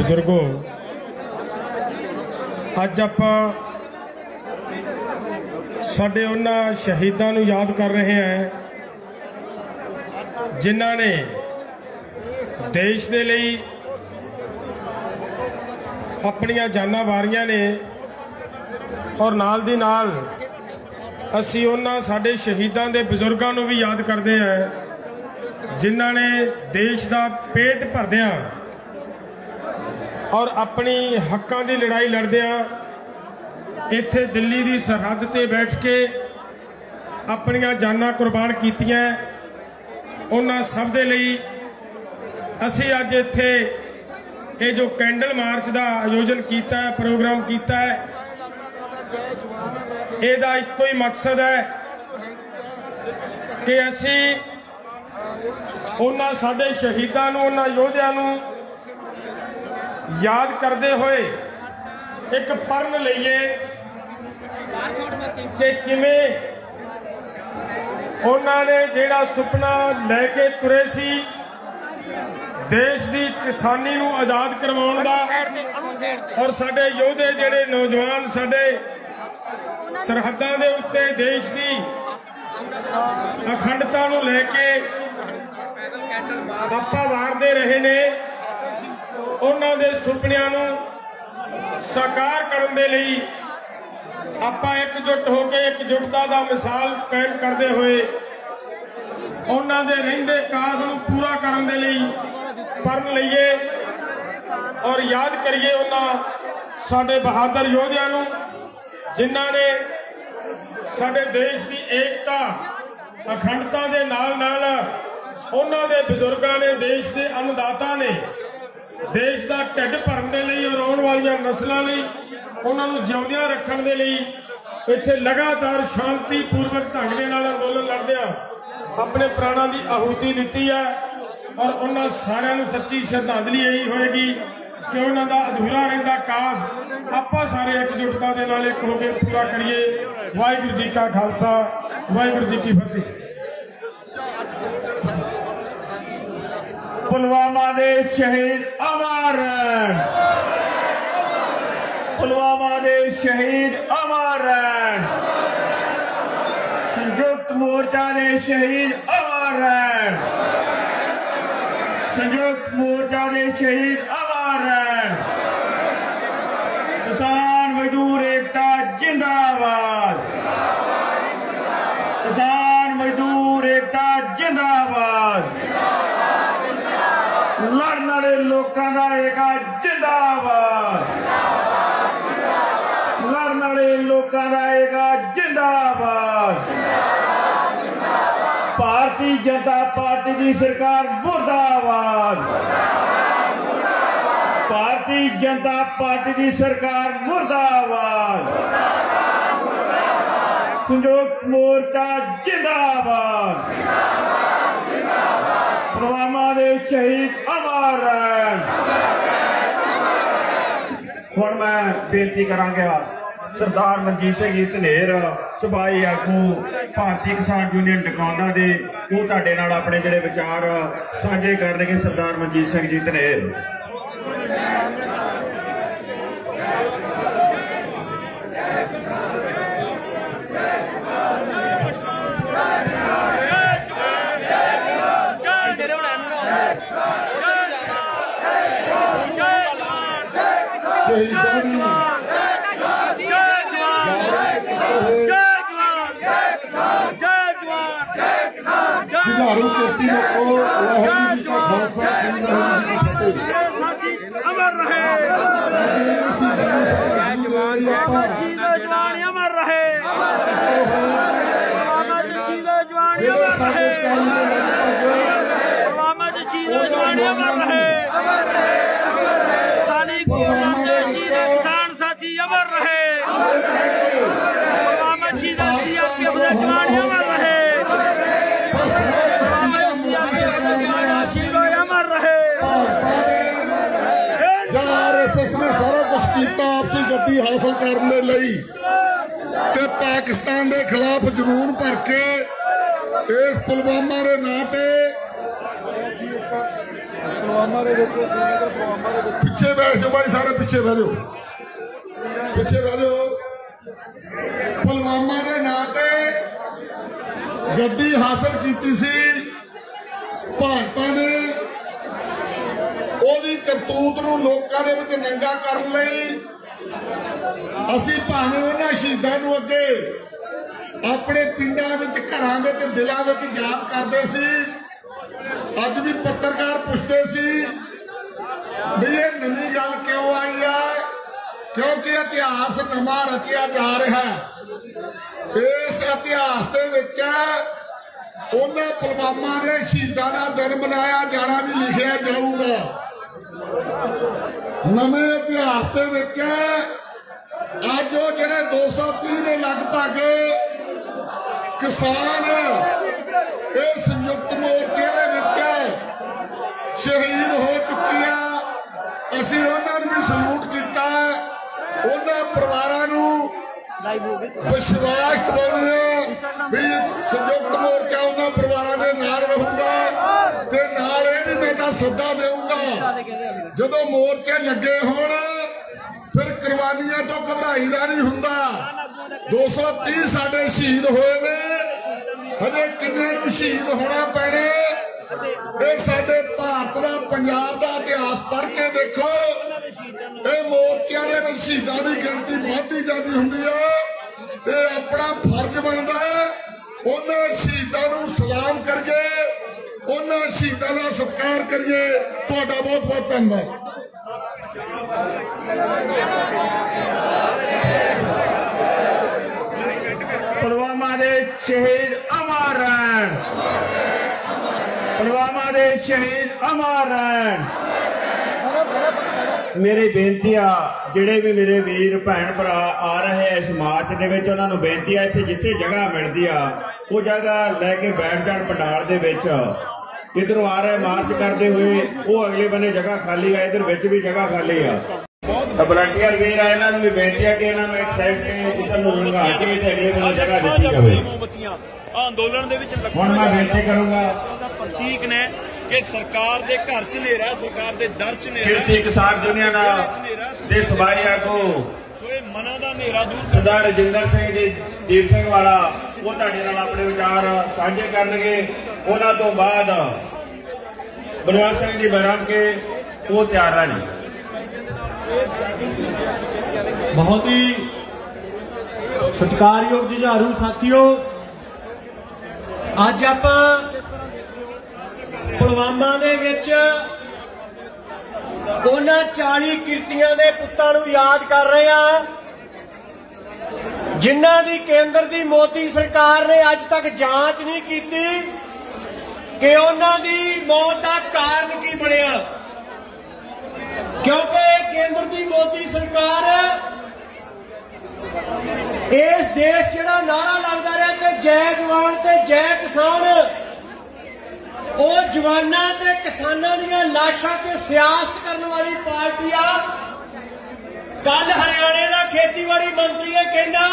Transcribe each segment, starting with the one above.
बुजुर्गो, अज आपां साडे उन्हां शहीदां नूं याद कर रहे हैं जिन्हां ने देश दे लई अपनियां जानां वारियां ने। और नाल दी नाल असी उन्हां साडे शहीदां दे बुजुर्गां नूं भी याद करदे हैं जिन्हां ने देश दा पेट भरदियां और अपनी हक्कां दी लड़ाई लड़दियां इत्थे दिल्ली दी सरहद ते बैठ के अपनियां जानां कुर्बान कीतियां। उन्हां सब दे लई असी अज इत्थे ये जो कैंडल मार्च का आयोजन किया है, प्रोग्राम किया है, इहदा इक्को ही मकसद है कि असी उन्हां साडे शहीदां नूं, उन्हां योधियां नूं याद करते हुए एक पढ़न लईए कि किवें उन्होंने जिहड़ा सुपना लैके तुरे सी देश की किसानी नूं आज़ाद करवाउण दा, और साडे योधे जिहड़े नौजवान साडे सरहदां दे उत्ते देश की अखंडता नूं लैके आपा वारदे रहे ने, उन्हां दे सुपनियां नूं साकार करन दे लई आपां एकजुट होके एकजुटता दा मिसाल कायम करते हुए उन्हां दे रहिंदे काज नूं पूरा करन दे लई पढ़न लईए और याद करिए उन्हां साडे बहादुर योधियां नूं जिन्हां ने साडे देश की एकता अखंडता दे नाल नाल उन्हां दे बुजुर्गां ने, देश के अन्नदाता ने देश का ढिड भरन दे लई और आउण वालियां नस्लां लई उन्हां नूं जिउंदियां रखण दे लई इत्थे लगातार शांतिपूर्वक ढंग दे नाल अंदोलन लड़दियां अपने प्राणां दी आहुति दित्ती है। और उन्हां सारिआं नूं सच्ची श्रद्धांजलि यही होएगी कि उन्हां दा अधूरा रहिंदा काज आपां सारे एकजुटता दे नाल इक हो के पूरा करिए। वाहिगुरू जी का खालसा, वाहिगुरू जी की फतेह। पुलवामा दे शहीद अमर, पुलवामा दे शहीद अमर, संयुक्त मोर्चा दे शहीद अमर, संयुक्त मोर्चा दे शहीद अमर। किसान मजदूर एकता जिंदाबाद, किसान मजदूर एकता जिंदाबाद। लड़न वाले लोगों का एक जिंदाबाद, लड़न वाले लोगों का एक जिंदाबाद। भारतीय जनता पार्टी की सरकार मुर्दाबाद, भारतीय जनता पार्टी की सरकार मुर्दाबाद। संयुक्त मोर्चा जिंदाबाद, पुलवामा दे शहीद अमर। हुण मैं बेनती करांगा सरदार मनजीत सिंह जी धनेर सूबाई आगू भारतीय किसान यूनियन डकौंदा दे वो तुहाडे नाल अपने जिहड़े विचार साझे करनगे। सरदार मनजीत सिंह जी धनेर। अमर रहे, जवान अमर रहे, किसान साथी अमर रहे, जवान अमर रहे, अमर रहे। RSS ने सारा कुछ किया आपसी गद्दी हासिल करने लई ते पाकिस्तान के खिलाफ जुनून भर के इस पुलवामा के नां ते ਪਿੱਛੇ ਬੈਠ ਜਾਓ ਭਾਈ, ਸਾਰੇ ਪਿੱਛੇ ਬਹਿ ਜਾਓ, ਪਿੱਛੇ ਬਹਿ ਜਾਓ। ਪੁਲਵਾਮਾ ਦੇ ਨਾਂ ਤੇ ਗੱਦੀ ਹਾਸਲ ਕੀਤੀ ਸੀ ਭਾਜਪਾ ਨੇ। ਉਹਦੀ ਕਰਤੂਤ ਨੂੰ ਲੋਕਾਂ ਦੇ ਵਿੱਚ ਨੰਗਾ ਕਰਨ ਲਈ ਅਸੀਂ ਭਾਵੇਂ ਉਹਨਾਂ ਸ਼ਹੀਦਾਂ ਨੂੰ ਅੱਗੇ ਆਪਣੇ ਪਿੰਡਾਂ ਵਿੱਚ, ਘਰਾਂ ਵਿੱਚ, ਦਿਲਾਂ ਵਿੱਚ ਯਾਦ ਕਰਦੇ ਸੀ। ਅੱਜ ਵੀ ਪੱਤਰਕਾਰ ਪੁੱਛਦੇ ਸੀ ਵੀ ਇਹ ਨਵੀਂ ਗੱਲ ਕਿਉਂ ਆਈ ਹੈ, ਕਿਉਂਕਿ ਇਤਿਹਾਸ ਨਵਾਂ ਰਚਿਆ ਜਾ ਰਿਹਾ ਹੈ। ਇਸ ਇਤਿਹਾਸ ਦੇ ਵਿੱਚ ਉਹਨਾਂ ਪੁਲਵਾਮਾ ਦੇ ਸ਼ਹੀਦਾਂ ਦਾ ਦਿਨ ਮਨਾਇਆ ਜਾਣਾ ਵੀ ਲਿਖਿਆ ਜਾਊਗਾ। ਨਵੇਂ ਇਤਿਹਾਸ ਦੇ ਵਿੱਚ ਅੱਜ ਉਹ ਜਿਹੜੇ 230 ਦੇ ਲਗਭਗ ਕਿਸਾਨ ਇਹ ਸੰਯੁਕਤ ਮੋਰਚੇ ਦੇ ਵਿੱਚ ਸ਼ਹੀਦ ਹੋ ਚੁੱਕੇ ਆ, ਅਸੀਂ ਉਹਨਾਂ ਨੂੰ ਵੀ ਸਲੂਟ ਕੀਤਾ। ਉਹਨਾਂ ਪਰਿਵਾਰਾਂ ਨੂੰ ਵਿਸ਼ਵਾਸ ਦਿਵਾਉਂਦੇ ਵੀ ਸੰਯੁਕਤ ਮੋਰਚਾ ਉਹਨਾਂ ਪਰਿਵਾਰਾਂ ਦੇ ਨਾਲ ਰਹੂਗਾ ਤੇ ਨਾਲ ਇਹ ਵੀ ਮੈਂ ਤਾਂ ਸੱਦਾ ਦੇਊਗਾ, ਜਦੋਂ ਮੋਰਚੇ ਲੱਗੇ ਹੋਣ ਫਿਰ ਕੁਰਬਾਨੀਆਂ ਤੋਂ ਘਬਰਾਈਦਾ ਨਹੀਂ ਹੁੰਦਾ। 230 ਸਾਡੇ ਸ਼ਹੀਦ ਹੋਏ ਨੇ, ਹਜੇ ਕਿੰਨੇ ਨੂੰ ਸ਼ਹੀਦ ਹੋਣਾ ਪੈਣਾ। ਇਹ ਸਾਡੇ ਭਾਰਤ ਦਾ, ਪੰਜਾਬ ਦਾ ਇਤਿਹਾਸ ਪੜ੍ਹ ਕੇ ਦੇਖੋ, ਇਹ ਮੋਰਚਿਆਂ ਦੇ ਵਿੱਚ ਸ਼ਹੀਦਾਂ ਦੀ ਗਿਣਤੀ ਵੱਧਦੀ ਜਾਂਦੀ ਹੁੰਦੀ ਹੈ ਤੇ ਆਪਣਾ ਫਰਜ਼ ਬਣਦਾ ਉਹਨਾਂ ਸ਼ਹੀਦਾਂ ਨੂੰ ਸਲਾਮ ਕਰੀਏ, ਉਹਨਾਂ ਸ਼ਹੀਦਾਂ ਦਾ ਸਤਿਕਾਰ ਕਰੀਏ। ਤੁਹਾਡਾ ਬਹੁਤ ਬਹੁਤ ਧੰਨਵਾਦ। पुलवामा दे शहीद अमर रहन, पुलवामा दे शहीद अमर रहन। मेरी बेनती आ ਜਿਹੜੇ ਵੀ ਮੇਰੇ ਵੀਰ ਭੈਣ ਭਰਾ ਆ ਰਹੇ ਇਸ ਮਾਰਚ ਦੇ ਵਿੱਚ, ਉਹਨਾਂ ਨੂੰ ਬੇਨਤੀ ਆ ਇੱਥੇ ਜਿੱਥੇ ਜਗ੍ਹਾ ਮਿਲਦੀ ਆ ਉਹ ਜਗ੍ਹਾ ਲੈ ਕੇ ਬੈਠ ਜਾਣ ਪੰਡਾਲ ਦੇ ਵਿੱਚ। ਇਧਰੋਂ ਆ ਰਹੇ ਮਾਰਚ ਕਰਦੇ ਹੋਏ ਉਹ ਅਗਲੇ ਬੰਨੇ ਜਗ੍ਹਾ ਖਾਲੀ ਆ, ਇਧਰ ਵਿੱਚ ਵੀ ਜਗ੍ਹਾ ਖਾਲੀ ਆ। ਵਲੰਟੀਅਰ ਵੀਰ ਆ, ਇਹਨਾਂ ਨੂੰ ਵੀ ਬੇਨਤੀ ਆ ਕਿ ਇਹਨਾਂ ਨੂੰ ਇੱਕ ਸਾਈਡ ਤੇ ਇਧਰ ਨੂੰ ਲੰਘਾ ਕੇ ਤੇ ਅਗਲੇ ਬੰਨੇ ਜਗ੍ਹਾ ਦਿੱਤੀ ਜਾਵੇ। ਅੰਦੋਲਨ ਦੇ ਵਿੱਚ ਹੁਣ ਮੈਂ ਬੇਨਤੀ ਕਰੂੰਗਾ ਦਾ ਪ੍ਰਤੀਕ ਨੇ ਕਿ ਸਰਕਾਰ ਦੇ ਘਰ ਚ ਹਨੇਰਾ, ਸਰਕਾਰ ਦੇ ਦਰ ਚ ਹਨੇਰਾ। ਕਿਰਤੀ ਕਿਸਾਨ ਯੂਨੀਅਨ ਦੇ ਸਬਾਈ ਆਗੂ ਸੋ ਇਹ ਮਨਾਂ ਦਾ ਹਨੇਰਾ ਦੂਰ ਸਰਦਾਰ ਰਜਿੰਦਰ ਸਿੰਘ ਜੀ, ਦੀਪ ਸਿੰਘ ਵਾਲਾ, ਉਹ ਤੁਹਾਡੇ ਨਾਲ ਆਪਣੇ ਵਿਚਾਰ ਸਾਂਝੇ ਕਰਨਗੇ। ਉਹਨਾਂ ਤੋਂ ਬਾਅਦ ਬਲਵੰਤ ਸਿੰਘ ਜੀ ਬਹਿਰਾਮ ਕੇ ਉਹ ਤਿਆਰ ਰਹਿਣ। बहुत ही सत्कारयोग जुझारू साथियों, अज आप पुलवामा दे विच उन्हां 40 किरतियां दे पुत्तां नूं याद कर रहे हैं जिन्हां दी केंद्र दी मोदी सरकार ने अज तक जांच नहीं कीती कि उन्हां दी मौत दा कारण की बनिया, क्योंकि केंद्र दी मोदी सरकार इस देश जिहड़ा नारा लगता रहा कि जय जवान ते जय किसान, वो जवाना ते किसानां दीयां लाशां ते सियासत करने वाली पार्टी आ। कल हरियाणे का खेतीबाड़ी मंत्री है कहना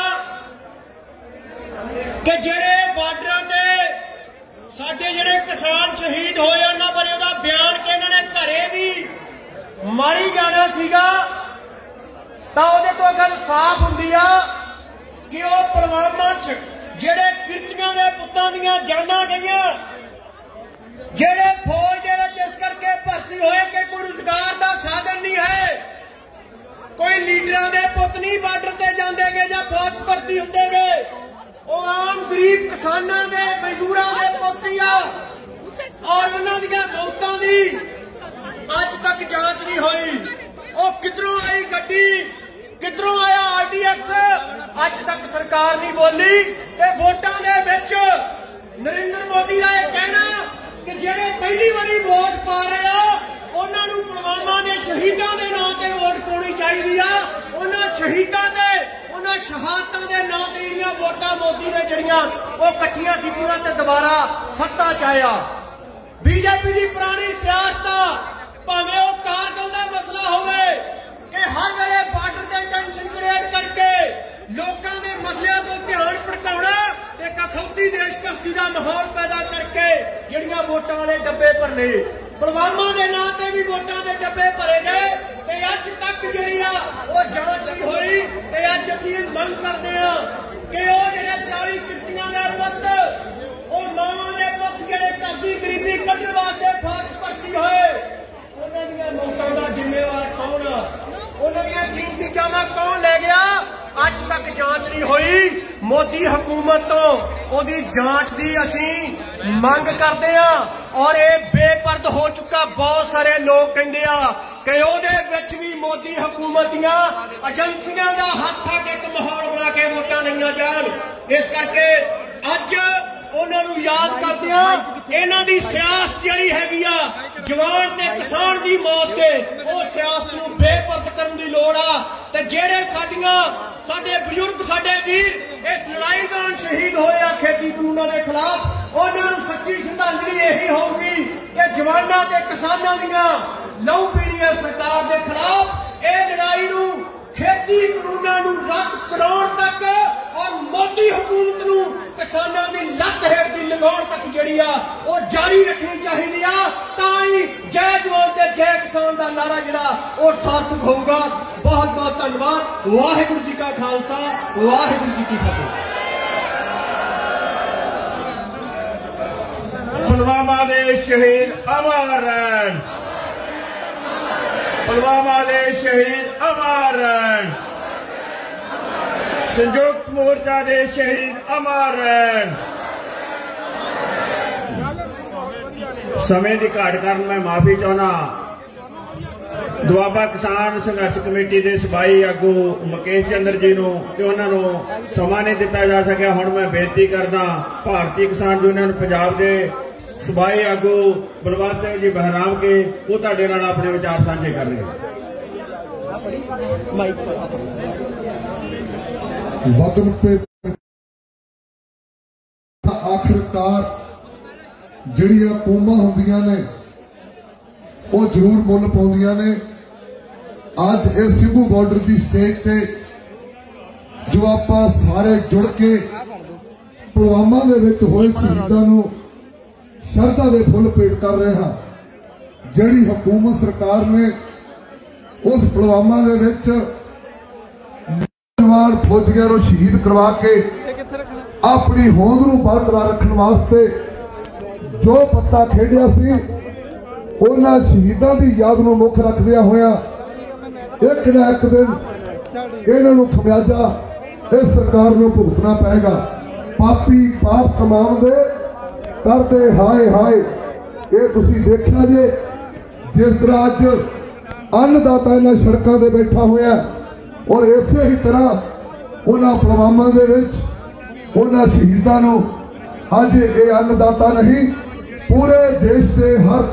कि जिहड़े बार्डरां ते साडे जिहड़े किसान शहीद होए उन्हां बारे उहदा बयान कि इन्हां ने घरे भी मारी जाना सीगा, तां उहदे कोल गल साफ हुंदी आ कि वो पुलवामा च जिहड़े किरतियां दे पुत्तां दीयां जानां गईयां, जिहड़े फौज दे विच इस करके भर्ती होए कि कोई रोजगार दा साधन नहीं है, कोई लीडरां दे पुत्त नहीं बार्डर ते जांदे गे जां फौज भर्ती हुंदे गे, वो आम गरीब किसानां दे मजदूरां दे पुत्त ही आ। और उन्हां दीयां मौतां दी अज तक जांच नहीं हुई। वो किधरों आई गड्डी, किधरों आया RDX, अज तक सरकार नहीं बोली। ते वोटां दे विच नरेंद्र मोदी का यह कहना कि जिहड़े पहली बारी वोट पा रहे आ उन्हां नूं पुलवामा दे शहीदां दे नां ते वोट पाउणी चाहीदी आ। उन्हां शहीदां ते उन्हां शहादतां दे नां ते जिहड़ियां वोटां मोदी ने जिहड़ियां वो इकट्ठियां कीतीआं ते दुबारा सत्ता च आया। बीजेपी की पुरानी सियासत भावें वो कारगिल का मसला होवे कि हर वेले बार्डर से टेंशन क्रिएट करके लोगों के मसलियां तो ध्यान भटकाउणा ते कखौती देश भक्ति का माहौल पैदा करके जिहड़ियां वोटां वाले डब्बे भरने। पुलवामा के नां ते भी वोटां दे डब्बे भरे गए ते अज तक जिहड़ी आ वो जांच नहीं हुई ते अज असीं मंग करदे हां कि वो जिहड़े 40 चिट्टियां दे पुत्त वो मावां दे पुत्त जिहड़े घर दी गरीबी कड्ढण वास्ते फौज भर्ती होए उन्हां दीयां मौतां दा जिम्मेवार कौन आ उन्हां दीयां कीमती जानां कौन ले गया अज तक जांच नहीं हुई मोदी हुकूमत तो ओदी जांच दी असीं मंग करदे हां और ये बेपर्द हो चुका बहुत सारे लोग कहंदे आ कि ओहदे विच भी मोदी हुकूमत दीयां एजेंसियां दा हत्थ आ के एक माहौल बना के वोटां लईआं जाण इस करके अज उन्हां नूं याद करदे हां इन्हां दी सियासत जिहड़ी हैगी आ जवान ते किसान दी मौत ते ਉਹ सियासत नूं बेपर्द करन दी लोड़ आ ते ਜਿਹੜੇ ਸਾਡੇ ਬਜ਼ੁਰਗ ਸਾਡੇ ਵੀਰ ਇਸ ਲੜਾਈ ਦੌਰਾਨ ਸ਼ਹੀਦ ਹੋਏ ਆ ਖੇਤੀ ਕਾਨੂੰਨਾਂ ਦੇ ਖਿਲਾਫ ਉਹਨਾਂ ਨੂੰ ਸੱਚੀ ਸ਼ਰਧਾਂਜਲੀ ਇਹੀ ਹੋਊਗੀ ਕਿ ਜਵਾਨਾਂ ਤੇ ਕਿਸਾਨਾਂ ਦੀਆਂ ਲਹੂ ਪੀਣੀ ਹੈ ਸਰਕਾਰ ਦੇ ਖਿਲਾਫ ਇਹ ਲੜਾਈ ਨੂੰ ਖੇਤੀ ਕਾਨੂੰਨਾਂ ਨੂੰ ਰੱਦ ਕਰਾਉਣ ਤੱਕ ਔਰ ਮੋਦੀ ਹੁਕੂਮਤ ਨੂੰ ਕਿਸਾਨਾਂ ਦੀ ਲੱਤ ਹੇਠ ਦੀ ਲਗਾਉਣ ਤੱਕ ਜਿਹੜੀ ਆ ਉਹ ਜਾਰੀ ਰੱਖਣੀ ਚਾਹੀਦੀ ਆ ਤਾਂ ਹੀ ਜੈ ਜਵਾਨ ਤੇ ਜੈ ਕਿਸਾਨ ਦਾ ਨਾਰਾ ਜਿਹੜਾ ਉਹ ਸਾਰਥਕ ਹੋਊਗਾ बहुत बहुत धन्यवाद वाहिगुरू जी का खालसा वाहिगुरू जी की फतेह पुलवामा दे शहीद अमर रहन पुलवामा दे शहीद अमर रहन संयुक्त मोर्चा दे शहीद अमर रहन समय की घाट कारण मैं माफी चाहना ਦੁਆਬਾ ਕਿਸਾਨ ਸੰਘਰਸ਼ ਕਮੇਟੀ ਦੇ ਸਬਾਈ ਆਗੂ ਮੁਕੇਸ਼ ਚੰਦਰ ਜੀ ਨੂੰ ਕਿ ਉਹਨਾਂ ਨੂੰ ਸਮਾਂ ਨਹੀਂ ਦਿੱਤਾ ਜਾ ਸਕਿਆ ਹੁਣ ਮੈਂ ਬੇਨਤੀ ਕਰਦਾ ਭਾਰਤੀ ਕਿਸਾਨ ਯੂਨੀਅਨ ਪੰਜਾਬ ਦੇ ਸਬਾਈ ਆਗੂ ਬਲਵੰਤ ਸਿੰਘ ਜੀ ਬਹਿਰਾਮ ਕੇ ਉਹ ਤੁਹਾਡੇ ਨਾਲ ਆਪਣੇ ਵਿਚਾਰ ਸਾਂਝੇ ਕਰਨਗੇ वतन पे आखिरकार जिहड़ियां कौमां हुंदियां ने वो जरूर मुल पाउंदियां ने अज इस सिंघू बॉर्डर की स्टेज ते जो आपां सारे जुड़ के पुलवामा दे विच होए शहीदां नूं शरधा दे फुल भेंट कर रहे हैं जिहड़ी हुकूमत सरकार ने उस पुलवामा दे विच नौजवान फौजियां नूं शहीद करवा के अपनी होंद नूं बरकरार रखण वास्ते जो पत्ता खेडिया सी उन्हां शहीदां दी याद नूं मुख रखदियां होया एक ना एक दिन इन्हां नूं खमियाजा इस सरकार नूं भुगतना पेगा पापी पाप कमाउंदे करदे हाय हाय ये तुसीं देखिया जे जिस तरह अज अन्नदाता इन्हां सड़कां ते बैठा होया और इसे ही तरह उन्हां पुलवामा दे विच उन्हां शहीदां नूं अज ये अन्नदाता नहीं पूरे देश के हर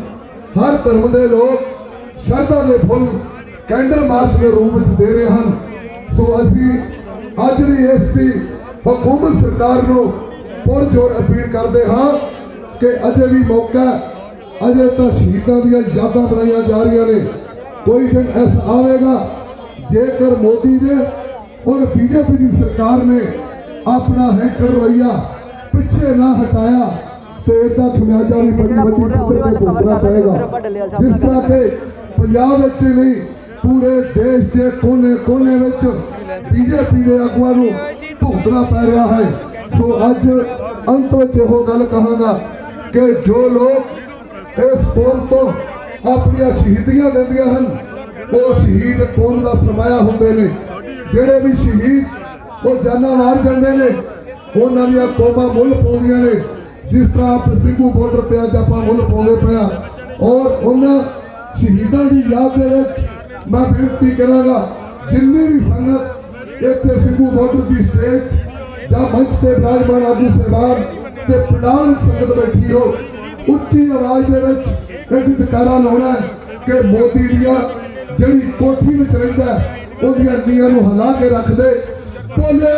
धर्म के लोग श्रद्धा के फुल कैंडल मार्च के रूप में दे रहे हैं सो असी अज भी इसकी हुकूमत सरकार को पुरजोर अपील करते हाँ कि अजे भी मौका अजे तो शहीदों दी यादां बनाई जा रही ने कोई दिन ऐसा आएगा जेकर मोदी ने और बीजेपी की सरकार ने अपना हैंकर रवैया पिछे ना हटाया तो इसका खमियाजा भी बड़ी बड़ी पद्धर पर भुगतना पड़ेगा जिस तरह के पंजाब विच नहीं पूरे देश के कोने कोने विच बीजेपी के आगुआं नूं भुगतना पै रहा है सो अज अंत विच इहो गल कहांगा कि जो लोग इस कौम तो अपनी शहीदियां देंदियां हन वो शहीद कौम का सरमाया हुंदे ने जिहड़े भी शहीद वो जाना मार जांदे ने उन्हां दीयां कौमां मुल पाउंदियां ने जिस तरह आप सिंघू बॉर्डर पर अज आप मुल पाउंदे पिया और उन्हां शहीदों की याद दे विच मैं बेनती करांगा जिन्नी भी संगत इत्थे सिंघू बॉर्डर की स्टेज जां मंच से विराजमान आगू साहबान ते पंडाल संगत बैठी हो उच्ची आवाज दे विच एक जकारा लाउणा कि मोदी दियां जिहड़ी कोठी विच रहिंदा ओहदियां नीआं नूं हिला के रख दे बोले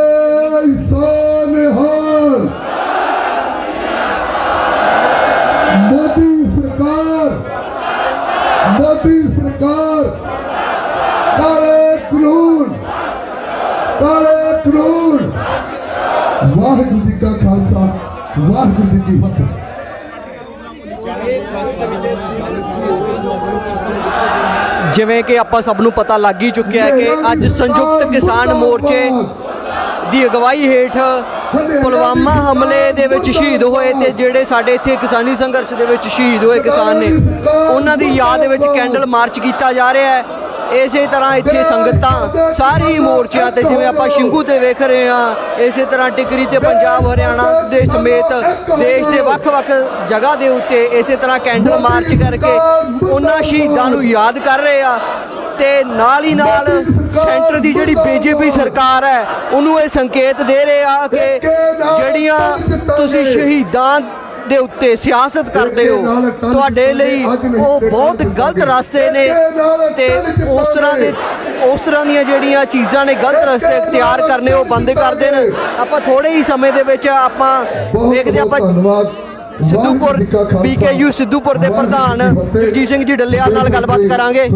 सोनिहाल मोदी सरकार काले कानून वाहिगुरू जी का खालसा वाहिगुरू जी की फतेह। ਜਿਵੇਂ ਕਿ ਆਪਾਂ ਸਭ ਨੂੰ ਪਤਾ ਲੱਗ ਹੀ ਚੁੱਕਿਆ ਹੈ ਕਿ ਅੱਜ ਸੰਯੁਕਤ ਕਿਸਾਨ ਮੋਰਚੇ ਦੀ ਅਗਵਾਈ ਹੇਠ ਪੁਲਵਾਮਾ ਹਮਲੇ ਦੇ ਵਿੱਚ ਸ਼ਹੀਦ ਹੋਏ ਤੇ ਜਿਹੜੇ ਸਾਡੇ ਇੱਥੇ ਕਿਸਾਨੀ ਸੰਘਰਸ਼ ਦੇ ਵਿੱਚ ਸ਼ਹੀਦ ਹੋਏ ਕਿਸਾਨ ਨੇ ਉਹਨਾਂ ਦੀ ਯਾਦ ਦੇ ਵਿੱਚ ਕੈਂਡਲ ਮਾਰਚ ਕੀਤਾ ਜਾ ਰਿਹਾ ਹੈ। ਇਸੇ ਤਰ੍ਹਾਂ ਇੱਥੇ ਸੰਗਤਾਂ ਸਾਰੇ ਮੋਰਚਿਆਂ ਤੇ ਜਿਵੇਂ ਆਪਾਂ ਸ਼ਿੰਗੂ ਤੇ ਵੇਖ ਰਹੇ ਹਾਂ, ਇਸੇ ਤਰ੍ਹਾਂ ਟਿਕਰੀ ਤੇ ਪੰਜਾਬ ਹਰਿਆਣਾ ਦੇ ਸਮੇਤ ਦੇਸ਼ ਦੇ ਵੱਖ-ਵੱਖ ਜਗ੍ਹਾ ਦੇ ਉੱਤੇ ਇਸੇ ਤਰ੍ਹਾਂ ਕੈਂਡਲ ਮਾਰਚ ਕਰਕੇ ਉਹਨਾਂ ਸ਼ਹੀਦਾਂ ਨੂੰ ਯਾਦ ਕਰ ਰਹੇ ਆ ਤੇ ਨਾਲ ਹੀ ਨਾਲ ਸੈਂਟਰ ਦੀ ਜਿਹੜੀ ਬੀਜੇਪੀ ਸਰਕਾਰ ਹੈ ਉਹਨੂੰ ਇਹ ਸੰਕੇਤ ਦੇ ਰਹੇ ਆ ਕਿ ਜਿਹੜੀਆਂ ਤੁਸੀਂ ਸ਼ਹੀਦਾਂ ਦੇ ਉੱਤੇ ਸਿਆਸਤ ਕਰਦੇ ਹੋ ਤੁਹਾਡੇ ਲਈ ਉਹ ਬਹੁਤ ਗਲਤ ਰਸਤੇ ਨੇ ਤੇ ਉਸ ਤਰ੍ਹਾਂ ਦੀਆਂ ਜਿਹੜੀਆਂ ਚੀਜ਼ਾਂ ਨੇ ਗਲਤ ਰਸਤੇ ਇਖਤਿਆਰ ਕਰਨੇ ਉਹ ਬੰਦ ਕਰ ਦੇਣ। ਆਪਾਂ ਥੋੜੇ ਹੀ ਸਮੇਂ ਦੇ ਵਿੱਚ ਆਪਾਂ ਵੇਖਦੇ ਆਪਾਂ ਸਿੱਧੂਪੁਰ BKU ਸਿੱਧੂਪੁਰ ਦੇ ਪ੍ਰਧਾਨ ਜਗਜੀਤ ਸਿੰਘ ਜੀ ਡੱਲੇਵਾਲ ਨਾਲ ਗੱਲਬਾਤ ਕਰਾਂਗੇ।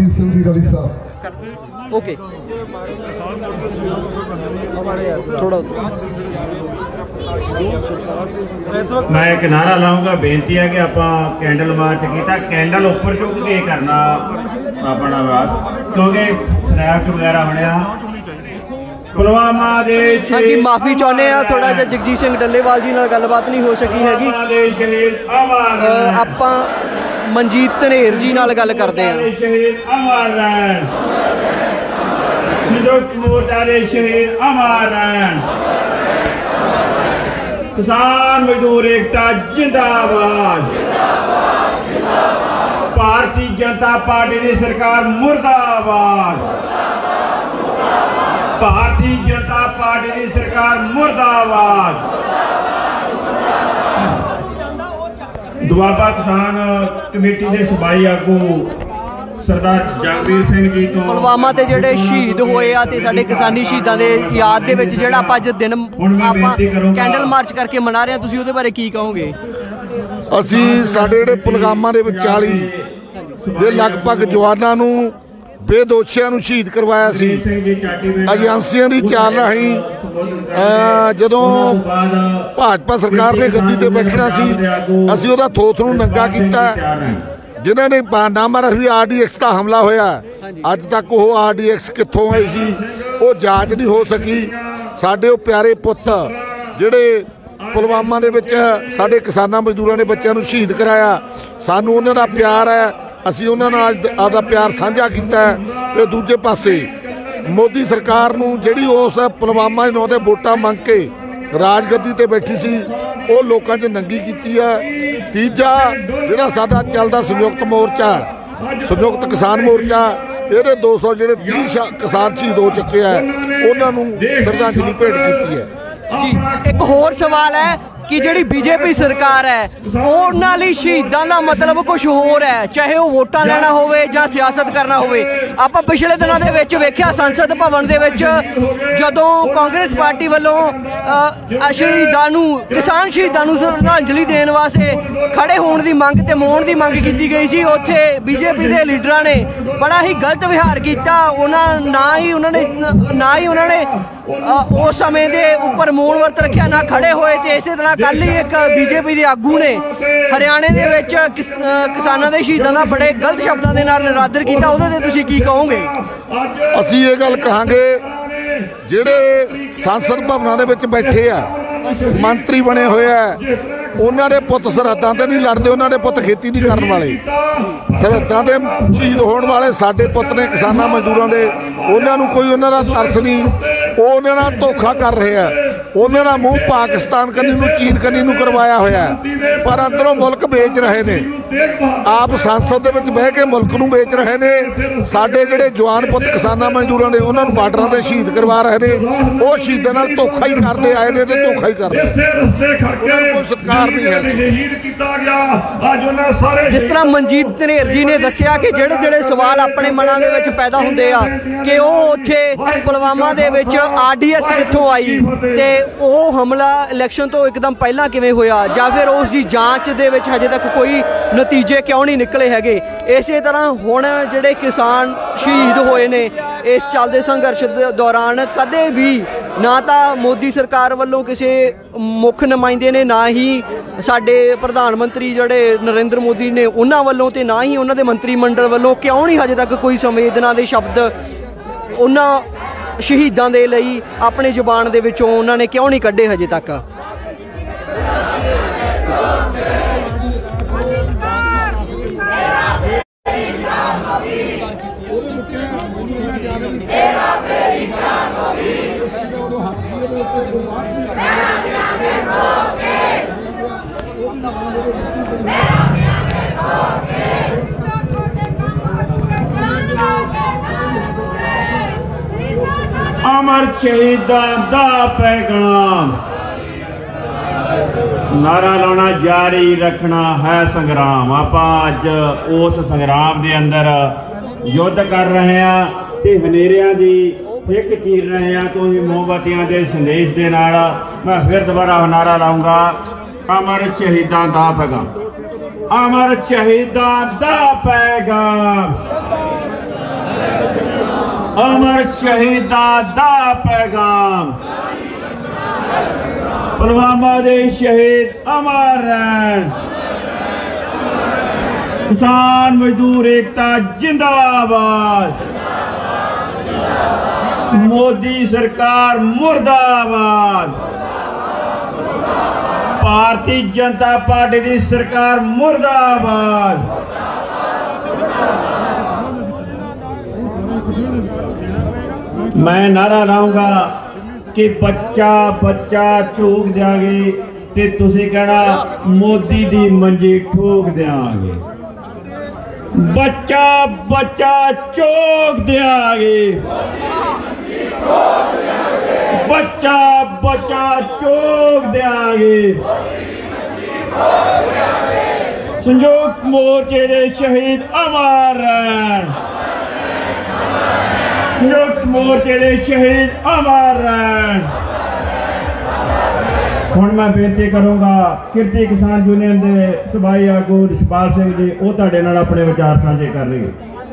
ਓਕੇ ਥੋੜਾ मैं एक नारा लाऊंगा, बेनती है कि आप कैंडल मार्च किया, कैंडल उपर चुक के करना अपना वास, क्योंकि स्नैप वगैरह होने पुलवामा दे। हाँ जी माफी चाहते हैं थोड़ा जिहा जगजीत सिंह डल्लेवाल जी नाल गलबात नहीं हो सकी हैगी। आपां मनजीत धनेर जी नाल गल करते हैं। संयुक्त मोर्चा दे शहीद अमर रहन, किसान मजदूर एकता जिंदाबाद, भारतीय जनता पार्टी की सरकार मुर्दाबाद, भारतीय जनता पार्टी की सरकार मुर्दाबाद। दुआबा किसान कमेटी के सूबाई आगू सरदार जगवीर सिंह जी तो पुलवामा ते ਜਿਹੜੇ ਸ਼ਹੀਦ ਹੋਏ ਆ ਤੇ ਸਾਡੇ ਕਿਸਾਨੀ ਸ਼ਹੀਦਾਂ ਦੇ ਯਾਦ ਦੇ ਵਿੱਚ ਜਿਹੜਾ ਆਪਾਂ ਅੱਜ ਦਿਨ ਆਪਾਂ ਕੈਂਡਲ ਮਾਰਚ ਕਰਕੇ ਮਨਾ ਰਹੇ ਆ, ਤੁਸੀਂ ਉਹਦੇ ਬਾਰੇ ਕੀ ਕਹੋਗੇ? ਅਸੀਂ ਸਾਡੇ ਜਿਹੜੇ ਪੁਲਵਾਮਾ ਦੇ ਵਿੱਚ 40 ਦੇ ਲਗਭਗ ਜਵਾਨਾਂ ਨੂੰ ਬੇਦੋਸ਼ੀਆਂ ਨੂੰ ਸ਼ਹੀਦ ਕਰਵਾਇਆ ਸੀ। ਏਜੰਸੀਆਂ ਦੀ ਚਾਲ ਰਾਹੀਂ ਜਦੋਂ ਭਾਜਪਾ ਸਰਕਾਰ ਨੇ ਗੱਦੀ ਤੇ ਬੈਠਣਾ ਸੀ ਅਸੀਂ ਉਹਦਾ ਥੋਥ ਨੂੰ ਨੰਗਾ ਕੀਤਾ। जिन्हों ने नामा रखी RDX का हमला होया, अज तक वो RDX कित्थों आई सी वो जांच नहीं हो सकी। साडे वो प्यारे पुत जिहड़े पुलवामा दे विच साडे किसानां मजदूरां ने बच्चों को शहीद कराया, सानू उन्हां दा प्यार है, असीं उन्हां नाल आपदा प्यार साझा कीता है। ते दूजे पासे मोदी सरकार नूं जिहड़ी उस पुलवामा दे नौं ते वोटां मंग के राजगद्दी ते बैठी सी वो लोगों च नंगी की है। तीजा जिहड़ा साडा चलदा संयुक्त मोर्चा, संयुक्त किसान मोर्चा, ये 200 जिहड़े 30 किसान शहीद हो चुके हैं उन्होंने श्रद्धांजलि भेंट की है। जी एक होर सवाल है कि जिहड़ी बीजेपी सरकार है उन्हां लई शहीदां दा मतलब कुछ होर है, चाहे वो वोटां लेना होवे जां सियासत करना होवे। आपां पिछले दिनों दे विच वेखिया संसद भवन दे विच जदों कांग्रेस पार्टी वल्लों शहीदां नूं किसान शहीदां नूं श्रद्धांजलि देण वास्ते खड़े होण दी मंग ते मोहण दी मंग कीती गई सी, उत्थे बीजेपी दे लीडरां ने बड़ा ही गलत विहार कीता। ना ही उन्होंने उस समय के उपर मौन वर्त रखा, ना खड़े होए। तो इस तरह कल ही एक बीजेपी के आगू ने हरियाणे के किसानों के शहीदों का बड़े गलत शब्दों के नाल निरादर किया, उहदे ते तुसीं की कहोगे? असीं ये गल कहांगे जिहड़े संसद भवनां दे विच बैठे आ मंत्री बने हुए है उन्होंने पुत सरहदां ते नहीं लड़ते, उन्होंने पुत खेती नहीं करने वाले, सरहदां ते शहीद होने वाले साडे पुत ने किसानां मजदूरां दे, उन्होंने कोई उन्हों दा तरस नहीं, वो उन्होंने नाल धोखा कर रहे हैं। उन्होंने मूँह पाकिस्तान कनी नूं चीन कनी नूं करवाया होया है, पर अंदरों मुल्क बेच रहे ने। आप संसद दे विच बह के मुल्क नूं बेच रहे ने। साडे जिहड़े जवान पुत किसानां मजदूरां दे उन्हां नूं बार्डरां ते शहीद करवा रहे ने, वो शहीदां नाल धोखा ही करते आए ने ते धोखा ही कर रहे। जिस तरह मनजीत धनेर जी ने दस्सिया कि ਜਿਹੜੇ सवाल अपने मनां दे विच पैदा हुंदे आ कि ਉਹ ਉੱਥੇ पुलवामा दे विच RDX कित्थों आई ते ਉਹ हमला इलैक्शन तो एकदम पहला किवें होया जां फिर उस दी जांच दे विच हजे तक कोई नतीजे क्यों नहीं निकले हैगे। इसे तरह हुण ਜਿਹੜੇ किसान शहीद होए ने इस चलदे संघर्ष दे दौरान कदे भी ना तो मोदी सरकार वालों किसी मुख नुमाइंदे ने ना ही ਸਾਡੇ ਪ੍ਰਧਾਨ ਮੰਤਰੀ ਜਿਹੜੇ ਨਰਿੰਦਰ ਮੋਦੀ ਨੇ ਉਹਨਾਂ ਵੱਲੋਂ ਤੇ ਨਾ ਹੀ ਉਹਨਾਂ ਦੇ ਮੰਤਰੀ ਮੰਡਲ ਵੱਲੋਂ ਕਿਉਂ ਨਹੀਂ ਹਜੇ ਤੱਕ ਕੋਈ ਸੰਵੇਦਨਾ ਦੇ ਸ਼ਬਦ ਉਹਨਾਂ ਸ਼ਹੀਦਾਂ ਦੇ ਲਈ ਆਪਣੀ ਜ਼ੁਬਾਨ ਦੇ ਵਿੱਚੋਂ ਉਹਨਾਂ ਨੇ ਕਿਉਂ ਨਹੀਂ ਕੱਢੇ ਹਜੇ ਤੱਕ? अमर शहीदां दा पैगाम नारा लाना जारी रखना है संग्राम। आप अज उस संग्राम के अंदर युद्ध कर रहे हैं ते हनेरियां दी हिक चीर रहे हैं। तो मोमबत्तियां दे संदेश दे नाल मैं फिर दोबारा नारा लाऊंगा, अमर शहीदां दा पैगाम, अमर शहीदां दा पैगाम, अमर शहीदां दा पैगाम। पुलवामा दे शहीद अमर रहन, किसान मजदूर एकता जिंदाबाद, मोदी सरकार मुर्दाबाद, भारतीय जनता पार्टी की सरकार मुर्दाबाद। मैं नारा लाऊंगा कि बच्चा बच्चा झूक देंगे ते तुसी कहना मोदी दी मंजी ठोक देंगे। बच्चा बच्चा चौक देंगे, बच्चा बच्चा चौक देंगे। संयुक्त मोर्चे दे शहीद अमर रहन, संयुक्त मोर्चे दे शहीद अमर रहन। हुण मैं बेनती करूंगा किरती किसान यूनियन के सूबाई आगू रिशपाल सिंह जी वो तुहाडे नाल अपने विचार साझे कर रहे हैं।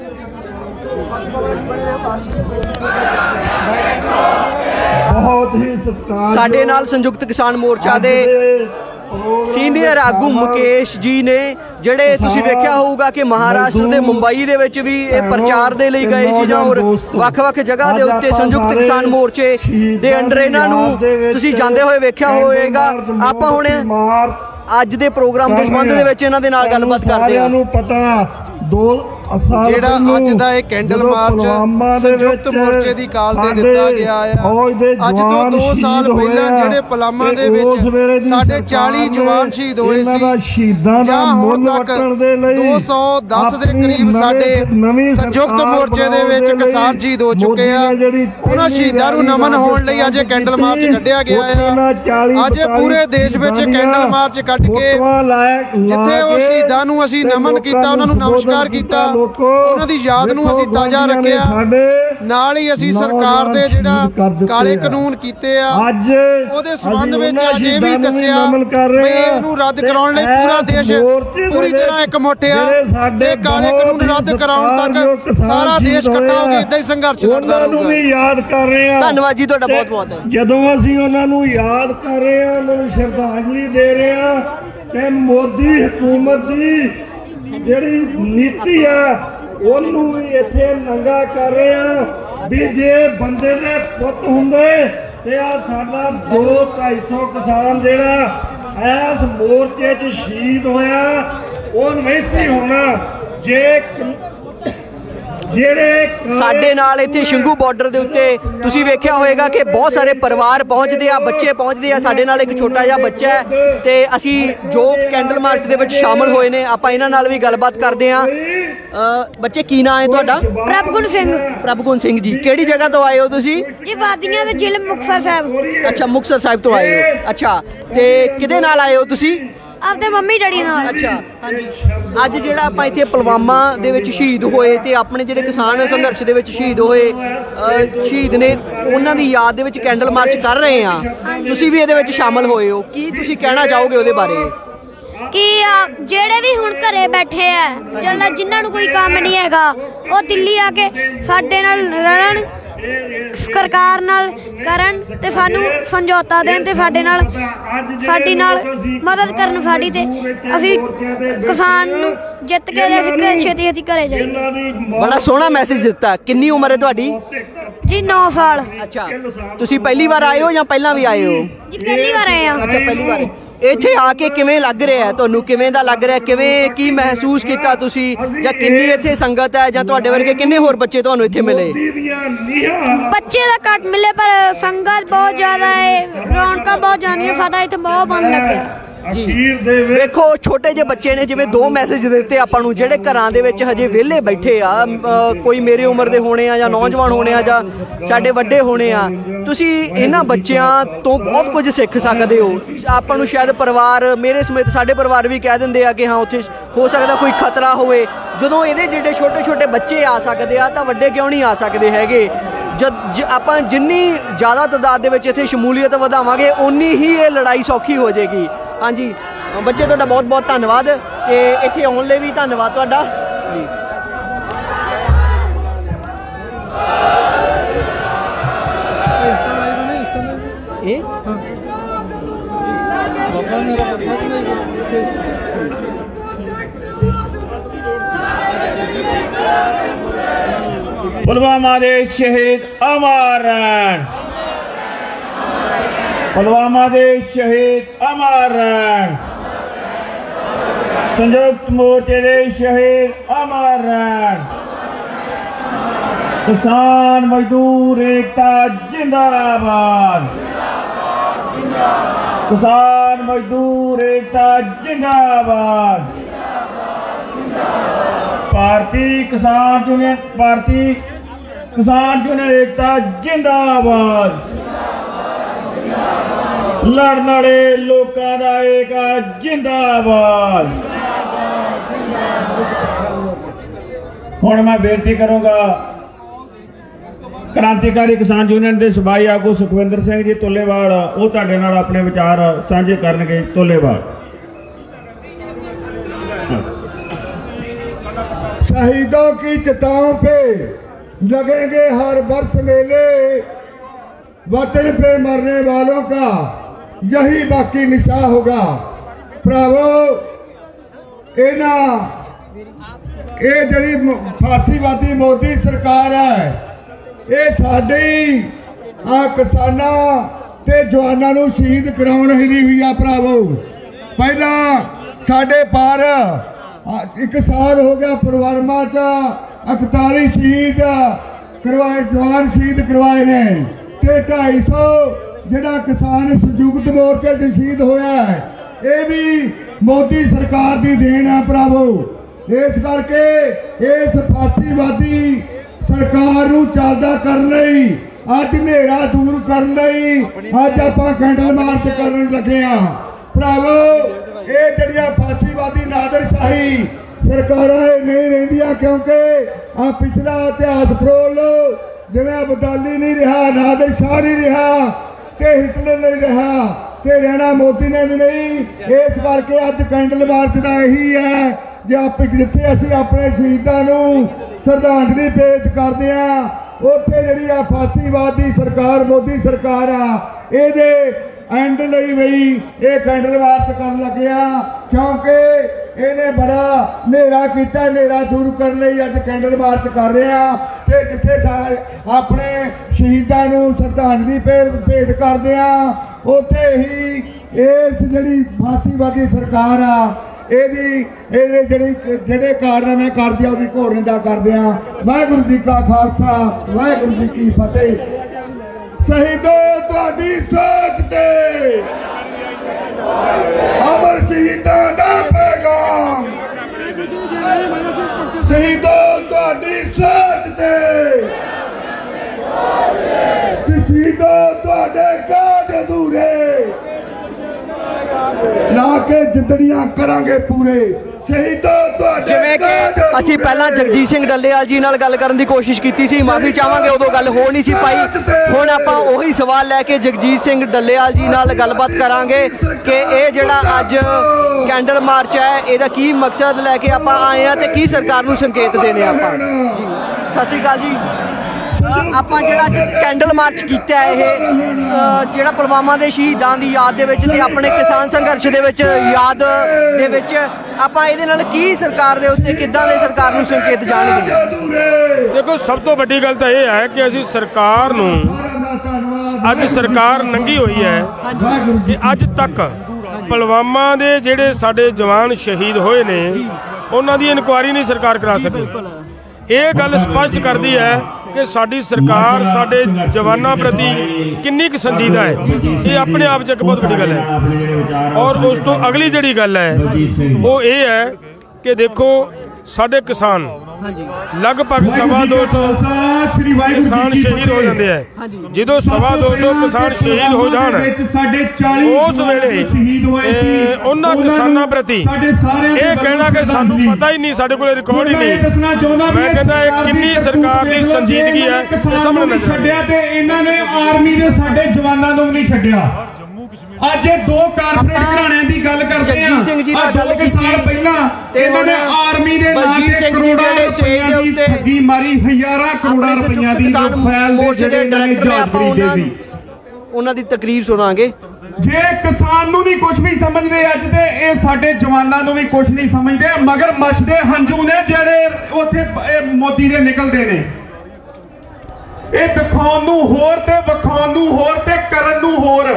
बहुत ही सत्कार साडे नाल संयुक्त किसान मोर्चा दे सीनियर आगू मुकेश जी ने ਜਿਹੜੇ ਤੁਸੀਂ ਵੇਖਿਆ ਹੋਊਗਾ ਕਿ ਮਹਾਰਾਸ਼ਟਰ ਦੇ ਮੁੰਬਈ ਦੇ ਵਿੱਚ ਵੀ ਇਹ ਪ੍ਰਚਾਰ ਦੇ ਲਈ ਗਏ ਸੀ ਜਾਂ ਹੋਰ ਵੱਖ-ਵੱਖ ਜਗ੍ਹਾ ਦੇ ਉੱਤੇ ਸੰਯੁਕਤ ਕਿਸਾਨ ਮੋਰਚੇ ਦੇ ਅੰਡਰ ਇਹਨਾਂ ਨੂੰ ਤੁਸੀਂ ਜਾਂਦੇ ਹੋਏ ਵੇਖਿਆ ਹੋਵੇਗਾ। ਆਪਾਂ ਹੁਣ ਅੱਜ ਦੇ ਪ੍ਰੋਗਰਾਮ ਦੇ ਸੰਬੰਧ ਦੇ ਵਿੱਚ ਇਹਨਾਂ ਦੇ ਨਾਲ ਗੱਲਬਾਤ ਕਰਦੇ ਹਾਂ। ਨੂੰ ਪਤਾ ਜਿਹੜਾ ਅੱਜ ਦਾ ਇਹ ਕੈਂਡਲ ਮਾਰਚ ਸੰਯੁਕਤ ਮੋਰਚੇ ਦੀ ਕਾਲ ਤੇ ਦਿੱਤਾ ਗਿਆ ਹੈ। ਅੱਜ ਤੋਂ 2 ਸਾਲ ਪਹਿਲਾਂ ਜਿਹੜੇ ਪਲਾਮਾ ਦੇ ਵਿੱਚ ਸਾਡੇ 40 ਜਵਾਨ ਸ਼ਹੀਦ ਹੋਏ ਸੀ, ਜਾਂ ਹੁਣ ਤੱਕ 210 ਦੇ ਕਰੀਬ ਸਾਡੇ ਸੰਯੁਕਤ ਮੋਰਚੇ ਦੇ ਵਿੱਚ ਕਿਸਾਨ ਸ਼ਹੀਦ ਹੋ ਚੁੱਕੇ ਆ। ਉਹਨਾਂ ਸ਼ਹੀਦਾਂ ਨੂੰ ਨਮਨ ਹੋਣ ਲਈ ਅੱਜ ਕੈਂਡਲ ਮਾਰਚ ਕੱਢਿਆ ਗਿਆ ਹੈ। ਅੱਜ ਪੂਰੇ ਦੇਸ਼ ਵਿੱਚ ਕੈਂਡਲ ਮਾਰਚ ਕੱਢ ਕੇ ਜਿੱਥੇ ਉਹ ਸ਼ਹੀਦਾਂ ਨੂੰ ਅਸੀਂ ਨਮਨ ਕੀਤਾ, ਉਹਨਾਂ ਨੂੰ ਨਮਸਕਾਰ ਕੀਤਾ, ਉਹਨਾਂ ਦੀ ਯਾਦ ਨੂੰ ਅਸੀਂ ਤਾਜ਼ਾ ਰੱਖਿਆ। ਨਾਲ ਹੀ ਅਸੀਂ ਸਰਕਾਰ ਦੇ ਜਿਹੜਾ ਕਾਲੇ ਕਾਨੂੰਨ ਕੀਤੇ ਆ ਉਹਦੇ ਸੰਬੰਧ ਵਿੱਚ ਅੱਜ ਇਹ ਵੀ ਦੱਸਿਆ ਵੀ ਇਹਨੂੰ ਰੱਦ ਕਰਾਉਣ ਲਈ ਪੂਰਾ ਦੇਸ਼ ਪੂਰੀ ਤਰ੍ਹਾਂ ਇਕਮੁੱਠ ਆ ਤੇ ਕਾਲੇ ਕਾਨੂੰਨ ਰੱਦ ਕਰਾਉਣ ਤੱਕ ਸਾਰਾ ਦੇਸ਼ ਇਕੱਠਾ ਹੋ ਕੇ ਇਦਾਂ ਹੀ ਸੰਘਰਸ਼ ਲੜਦਾ ਰਹੂਗਾ। ਯਾਦ ਕਰ ਰਹੇ ਹਾਂ। ਧੰਨਵਾਦ ਜੀ ਤੁਹਾਡਾ ਬਹੁਤ ਬਹੁਤ। ਜਦੋਂ ਅਸੀਂ ਉਹਨਾਂ ਨੂੰ ਯਾਦ ਕਰ ਰਹੇ ਹਾਂ, ਉਹਨਾਂ ਨੂੰ ਸ਼ਰਧਾਂਜਲੀ ਦੇ ਰਹੇ ਹਾਂ ਤੇ ਮੋਦੀ ਹਕੂਮਤ ਦੀ ਜਿਹੜੀ ਨੀਤੀ ਆ ਉਹਨੂੰ ਵੀ ਇੱਥੇ ਨੰਗਾ ਕਰ ਰਹੇ ਆ ਵੀ ਜੇ ਬੰਦੇ ਦੇ ਪੁੱਤ ਹੁੰਦੇ ਤੇ ਆ ਸਾਡਾ 200-250 ਕਿਸਾਨ ਜਿਹੜਾ ਇਸ ਮੋਰਚੇ 'ਚ ਸ਼ਹੀਦ ਹੋਇਆ ਉਹ ਨਹੀਂ ਸੀ ਹੋਣਾ ਜੇ ਸਾਡੇ ਨਾਲ ਇੱਥੇ ਸ਼ੰਗੂ ਬਾਰਡਰ ਦੇ ਉੱਤੇ ਤੁਸੀਂ ਵੇਖਿਆ ਹੋਵੇਗਾ ਕਿ ਬਹੁਤ ਸਾਰੇ ਪਰਿਵਾਰ ਪਹੁੰਚਦੇ ਆ, ਬੱਚੇ ਪਹੁੰਚਦੇ ਆ। ਸਾਡੇ ਨਾਲ ਇੱਕ ਛੋਟਾ ਜਿਹਾ ਬੱਚਾ ਹੈ ਤੇ ਅਸੀਂ ਜੋ ਕੈਂਡਲ ਮਾਰਚ ਦੇ ਵਿੱਚ ਸ਼ਾਮਲ ਹੋਏ ਨੇ ਆਪਾਂ ਇਹਨਾਂ ਨਾਲ ਵੀ ਗੱਲਬਾਤ ਕਰਦੇ ਆ। ਬੱਚੇ ਕੀ ਨਾਂ ਹੈ ਤੁਹਾਡਾ? ਪ੍ਰਭਗੁਣ ਸਿੰਘ। ਪ੍ਰਭਗੁਣ ਸਿੰਘ ਜੀ, ਕਿਹੜੀ ਜਗ੍ਹਾ ਤੋਂ ਆਏ ਹੋ ਤੁਸੀਂ? ਜੀ ਵਾਦੀਆਂ ਦੇ ਜ਼ਿਲ੍ਹਾ ਮੁਕਤਸਰ ਸਾਹਿਬ। ਅੱਛਾ, ਮੁਕਤਸਰ ਸਾਹਿਬ ਤੋਂ ਆਏ ਹੋ। ਅੱਛਾ, ਤੇ ਕਿਹਦੇ ਨਾਲ ਆਏ ਹੋ ਤੁਸੀਂ? ਆਪਦੇ ਮੰਮੀ ਡੈਡੀ ਨਾਲ। ਅੱਛਾ, ਹਾਂਜੀ। ਅੱਜ ਜਿਹੜਾ ਆਪਾਂ ਇੱਥੇ ਪੁਲਵਾਮਾ ਦੇ ਵਿੱਚ ਸ਼ਹੀਦ ਹੋਏ ਤੇ ਆਪਣੇ ਜਿਹੜੇ ਕਿਸਾਨ ਸੰਘਰਸ਼ ਦੇ ਵਿੱਚ ਸ਼ਹੀਦ ਹੋਏ ਸ਼ਹੀਦ ਨੇ ਉਹਨਾਂ ਦੀ ਯਾਦ ਦੇ ਵਿੱਚ ਕੈਂਡਲ ਮਾਰਚ ਕਰ ਰਹੇ ਆ, ਤੁਸੀਂ ਵੀ ਇਹਦੇ ਵਿੱਚ ਸ਼ਾਮਲ ਹੋਏ ਹੋ। ਕੀ ਤੁਸੀਂ ਕਹਿਣਾ ਚਾਹੋਗੇ ਉਹਦੇ ਬਾਰੇ? ਕਿ ਜਿਹੜੇ ਵੀ ਹੁਣ ਘਰੇ ਬੈਠੇ ਆ ਜਿਨ੍ਹਾਂ ਨੂੰ ਕੋਈ ਕੰਮ ਨਹੀਂ ਹੈਗਾ ਉਹ ਦਿੱਲੀ ਆ ਕੇ ਸਾਡੇ ਨਾਲ ਲੜਨ ਸਰਕਾਰ ਨਾਲ ਕਰਨ ਤੇ ਸਾਨੂੰ ਸਮਝੌਤਾ ਦੇਣ ਤੇ ਸਾਡੀ ਨਾਲ ਮਦਦ ਕਰਨ ਸਾਡੀ, ਤੇ ਅਸੀਂ ਕਿਸਾਨ ਨੂੰ ਜਿੱਤ ਕੇ ਛੇਤੀ ਛੇਤੀ ਘਰੇ ਜਾਈਏ। ਬੜਾ ਸੋਹਣਾ ਮੈਸੇਜ ਦਿੱਤਾ। ਕਿੰਨੀ ਉਮਰ ਹੈ ਤੁਹਾਡੀ? ਜੀ 9 ਸਾਲ। ਅੱਛਾ, ਤੁਸੀਂ ਪਹਿਲੀ ਵਾਰ ਆਏ ਹੋ ਜਾਂ ਪਹਿਲਾਂ ਵੀ ਆਏ ਹੋ? ਜੀ ਪਹਿਲੀ ਵਾਰ ਆਏ ਆ। ਅੱਛਾ, ਪਹਿਲੀ ਵਾਰ। ਇੱਥੇ ਆ ਕੇ ਕਿਵੇਂ ਲੱਗ ਰਿਹਾ ਤੁਹਾਨੂੰ? ਕਿਵੇਂ ਦਾ ਲੱਗ ਰਿਹਾ? ਕਿਵੇਂ ਕੀ ਮਹਿਸੂਸ ਕੀਤਾ ਤੁਸੀਂ? ਜਾਂ ਕਿੰਨੀ ਇੱਥੇ ਸੰਗਤ ਹੈ, ਜਾਂ ਤੁਹਾਡੇ ਵਰਗੇ ਕਿੰਨੇ ਹੋਰ ਬੱਚੇ ਤੁਹਾਨੂੰ ਇੱਥੇ ਮਿਲੇ? ਬੱਚੇ ਤਾਂ ਘੱਟ ਮਿਲੇ ਪਰ ਸੰਗਤ ਬਹੁਤ ਜ਼ਿਆਦਾ ਹੈ, ਰੌਣਕਾਂ ਬਹੁਤ ਜਾਂਦੀਆਂ, ਸਾਡਾ ਇੱਥੇ ਬਹੁਤ ਮਨ ਲੱਗਿਆ ਜੀ। ਵੇਖੋ ਛੋਟੇ ਜਿਹੇ ਬੱਚੇ ਨੇ ਜਿਵੇਂ 2 ਮੈਸੇਜ ਦਿੱਤੇ ਆਪਾਂ ਨੂੰ, ਜਿਹੜੇ ਘਰਾਂ ਦੇ ਵਿੱਚ ਹਜੇ ਵਿਹਲੇ ਬੈਠੇ ਆ, ਕੋਈ ਮੇਰੀ ਉਮਰ ਦੇ ਹੋਣੇ ਆ ਜਾਂ ਨੌਜਵਾਨ ਹੋਣੇ ਆ ਜਾਂ ਸਾਡੇ ਵੱਡੇ ਹੋਣੇ ਆ। ਤੁਸੀਂ ਇਹਨਾਂ ਬੱਚਿਆਂ ਤੋਂ ਬਹੁਤ ਕੁਝ ਸਿੱਖ ਸਕਦੇ ਹੋ। ਆਪਾਂ ਨੂੰ ਸ਼ਾਇਦ ਪਰਿਵਾਰ, ਮੇਰੇ ਸਮੇਤ ਸਾਡੇ ਪਰਿਵਾਰ ਵੀ ਕਹਿ ਦਿੰਦੇ ਆ ਕਿ ਹਾਂ ਉੱਥੇ ਹੋ ਸਕਦਾ ਕੋਈ ਖਤਰਾ ਹੋਵੇ। ਜਦੋਂ ਇਹਦੇ ਜਿਹੜੇ ਛੋਟੇ ਛੋਟੇ ਬੱਚੇ ਆ ਸਕਦੇ ਆ ਤਾਂ ਵੱਡੇ ਕਿਉਂ ਨਹੀਂ ਆ ਸਕਦੇ ਹੈਗੇ? ਜਦ ਆਪਾਂ ਜਿੰਨੀ ਜ਼ਿਆਦਾ ਤਾਦਾਦ ਦੇ ਵਿੱਚ ਇੱਥੇ ਸ਼ਮੂਲੀਅਤ ਵਧਾਵਾਂਗੇ ਓਨੀ ਹੀ ਇਹ ਲੜਾਈ ਸੌਖੀ ਹੋ ਜਾਏਗੀ। ਹਾਂਜੀ ਬੱਚੇ, ਤੁਹਾਡਾ ਬਹੁਤ ਬਹੁਤ ਧੰਨਵਾਦ ਤੇ ਇੱਥੇ ਆਉਣ ਲਈ ਵੀ ਧੰਨਵਾਦ ਤੁਹਾਡਾ ਜੀ। ਇਹ पुलवामा दे शहीद अमर रहन, पुलवामा दे शहीद अमर रहन, संयुक्त मोर्चे दे शहीद अमर रहन। किसान मजदूर एकता जिंदाबाद, किसान मजदूर एकता जिंदाबाद। भारतीय किसान यूनियन एकता जिंदाबाद। लड़न वाले लोगों का एकता जिंदाबाद। हुण मैं बेनती करूंगा क्रांतिकारी किसान यूनियन के सूबाई आगू सुखविंदर सिंह जी तुलेवाल, वो तुहाडे नाल अपने विचार साझे करनगे। तुलेवाल। शहीदों की चिताओं पे लगेंगे हर वर्ष मेले, वतन पे मरने वालों का यही बाकी निशा होगा। भरावो ये जड़ी फासीवादी मोदी सरकार है, ये साडी किसानां ते जवानां नूं शहीद कराउण ही नहीं हुई। भरावो पहला साडे पार 1 साल हो गया पुलवामा च 41 शहीद करवाए, जवान शहीद करवाए ने, ते 250 जिहड़ा किसान संयुक्त मोर्चे च शहीद होया है, ये भी मोदी सरकार की देन है। भरावो इस करके इस फासीवादी सरकार नूं चलदा करन लई, अज हनेरा दूर करन लई अज आपां कैंडल मार्च करन लगे आ। भरावो ये जड़ियां फासीवादी नादरशाही सरकारां नहीं रहिंदियां, क्योंकि आ पिछला इतिहास फरोल लो, जिवें अब्दाली नहीं रहा, नादर शाह नहीं रहा, ते हिटलर नहीं रहा, ते रहना मोदी ने भी नहीं। इस करके अज कैंडल मार्च का यही है जिथे असीं अपने शहीदां नूं श्रद्धांजलि पेश करते हैं, उत्थे जिहड़ी आ फासीवादी सरकार मोदी सरकार आ इहदे एंड लई वही ये कैंडल मार्च कर लगे, क्योंकि इन्हें बड़ा हनेरा किया, हनेरा दूर करने अज कैंडल मार्च कर रहे हैं। तो जिथे अपने शहीदां नूं श्रद्धांजलि भेंट करते हैं, उत्थे ही इस जिहड़ी फासीवादी सरकार आ ਜਿਹੜੇ ਕਾਰਨਾਮੇ ਕਰਦੀ ਆ ਉਹਦੀ ਘੋਰ ਨਿੰਦਾ ਕਰਦੇ ਆ। ਵਾਹਿਗੁਰੂ ਜੀ ਕਾ ਖਾਲਸਾ, ਵਾਹਿਗੁਰੂ ਜੀ ਕੀ ਫਤਿਹ। शहीदों तुहाडी सोच ते अमर शहीदां दा पैगाम, शहीदों तुहाडी सोच ते शहीदों तुहाडे काज अधूरे ला के जिंदड़ियां करांगे पूरे। ਜਿਵੇਂ ਕਿ ਅਸੀਂ ਪਹਿਲਾਂ ਜਗਜੀਤ ਸਿੰਘ ਡੱਲੇਵਾਲ ਜੀ ਨਾਲ ਗੱਲ ਕਰਨ ਦੀ ਕੋਸ਼ਿਸ਼ ਕੀਤੀ ਸੀ, ਮਾਫੀ ਚਾਹਾਂਗੇ ਉਦੋਂ ਗੱਲ ਹੋ ਨਹੀਂ ਸੀ ਪਾਈ। ਹੁਣ ਆਪਾਂ ਉਹੀ ਸਵਾਲ ਲੈ ਕੇ ਜਗਜੀਤ ਸਿੰਘ ਡੱਲੇਵਾਲ ਜੀ ਨਾਲ ਗੱਲਬਾਤ ਕਰਾਂਗੇ ਕਿ ਇਹ ਜਿਹੜਾ ਅੱਜ ਕੈਂਡਲ ਮਾਰਚ ਹੈ ਇਹਦਾ ਕੀ ਮਕਸਦ ਲੈ ਕੇ ਆਪਾਂ ਆਏ ਆ ਤੇ ਕੀ ਸਰਕਾਰ ਨੂੰ ਸੰਕੇਤ ਦੇਣੇ ਆਪਾਂ। ਜੀ ਸਤਿ ਸ਼੍ਰੀ ਅਕਾਲ ਜੀ। ਆਪਾਂ ਜਿਹੜਾ ਅੱਜ ਕੈਂਡਲ ਮਾਰਚ ਕੀਤਾ ਇਹ ਜਿਹੜਾ ਪੁਲਵਾਮਾ ਦੇ ਸ਼ਹੀਦਾਂ ਦੀ ਯਾਦ ਦੇ ਵਿੱਚ ਤੇ ਆਪਣੇ ਕਿਸਾਨ ਸੰਘਰਸ਼ ਦੇ ਵਿੱਚ ਯਾਦ ਦੇ ਵਿੱਚ ਆਪਾਂ ਇਹਦੇ ਨਾਲ ਕੀ ਸਰਕਾਰ ਦੇ ਉੱਤੇ ਕਿੱਦਾਂ ਦੇ ਸਰਕਾਰ ਨੂੰ ਸੰਕੇਤ ਜਾਣਗੇ? ਦੇਖੋ, ਸਭ ਤੋਂ ਵੱਡੀ ਗੱਲ ਤਾਂ ਇਹ ਹੈ ਕਿ ਅਸੀਂ ਸਰਕਾਰ ਨੂੰ ਅੱਜ ਸਰਕਾਰ ਨੰਗੀ ਹੋਈ ਹੈ ਕਿ ਅੱਜ ਤੱਕ ਪੁਲਵਾਮਾ ਦੇ ਜਿਹੜੇ ਸਾਡੇ ਜਵਾਨ ਸ਼ਹੀਦ ਹੋਏ ਨੇ ਉਹਨਾਂ ਦੀ ਇਨਕੁਆਇਰੀ ਨਹੀਂ ਸਰਕਾਰ ਕਰਾ ਸਕੀ। ਇਹ ਗੱਲ ਸਪਸ਼ਟ ਕਰਦੀ ਹੈ ਕਿ ਸਾਡੀ ਸਰਕਾਰ ਸਾਡੇ ਜਵਾਨਾਂ ਪ੍ਰਤੀ ਕਿੰਨੀ ਕੁ ਸੰਜੀਦਾ ਹੈ। ਇਹ ਆਪਣੇ ਆਪ 'ਚ ਇੱਕ ਬਹੁਤ ਵੱਡੀ ਗੱਲ ਹੈ। ਔਰ ਉਸ ਤੋਂ ਅਗਲੀ ਜਿਹੜੀ ਗੱਲ ਹੈ ਉਹ ਇਹ ਹੈ ਕਿ ਦੇਖੋ ਸਾਡੇ ਕਿਸਾਨ ਲਗਭਗ 250 ਕਿਸਾਨ ਸ਼ਹੀਦ ਹੋ ਜਾਂਦੇ ਆ। ਜਦੋਂ 250 ਕਿਸਾਨ ਸ਼ਹੀਦ ਹੋ ਜਾਣ ਉਸ ਵੇਲੇ ਉਹਨਾਂ ਕਿਸਾਨਾਂ ਪ੍ਰਤੀ ਇਹ ਕਹਿਣਾ ਕਿ ਸਾਨੂੰ ਪਤਾ ਹੀ ਨਹੀਂ, ਸਾਡੇ ਕੋਲ ਰਿਕਾਰਡ ਹੀ ਨਹੀਂ, ਮੈਂ ਕਹਿੰਦਾ ਇਹ ਕਿੰਨੀ ਸਰਕਾਰ ਦੀ ਸੰਜੀਦਗੀ ਹੈ। ਸਾਹਮਣੇ ਛੱਡਿਆ ਤੇ ਇਹਨਾਂ ਨੇ ਆਰਮੀ ਦੇ ਸਾਡੇ ਜਵਾਨਾਂ ਨੂੰ ਵੀ ਨਹੀਂ ਛੱਡਿਆ। ਅੱਜ ਇਹ ਦੋ ਕਾਰਪੋਰੇਟ ਘਰਾਣਿਆਂ ਦੀ ਗੱਲ ਕਰਦੇ ਆ। ਅੱਜ 2 ਸਾਲ ਪਹਿਲਾਂ ਇਹਨਾਂ ਨੇ ਆਰਮੀ ਦੇ ਨਾਂ ਤੇ ਕਰੋੜਾਂ ਰੁਪਈਆ ਦੀ ਠੱਗੀ ਮਾਰੀ, ਹਜ਼ਾਰਾਂ ਕਰੋੜਾਂ ਰੁਪਈਆ ਦੀ ਰਫੇਲ ਦੇ ਜਿਹੜੇ ਇਹਨਾਂ ਨੇ ਜਹਾਜ਼ ਖਰੀਦੇ ਸੀ। ਉਹਨਾਂ ਦੀ ਤਕਰੀਰ ਸੁਣਾਂਗੇ। ਜੇ ਕਿਸਾਨ ਨੂੰ ਨਹੀਂ ਕੁਝ ਵੀ ਸਮਝਦੇ ਅੱਜ ਤੇ ਇਹ ਸਾਡੇ ਜਵਾਨਾਂ ਨੂੰ ਵੀ ਕੁਝ ਨਹੀਂ ਸਮਝਦੇ, ਮਗਰ ਮੱਚਦੇ ਹੰਝੂ ਨੇ ਜਿਹੜੇ ਉੱਥੇ ਮੋਦੀ ਦੇ ਨਿਕਲਦੇ ਨੇ। ਇਹ ਦਿਖਾਉਣ ਨੂੰ ਹੋਰ ਤੇ ਵਿਖਾਉਣ ਨੂੰ ਹੋਰ ਤੇ ਕਰਨ ਨੂੰ ਹੋਰ।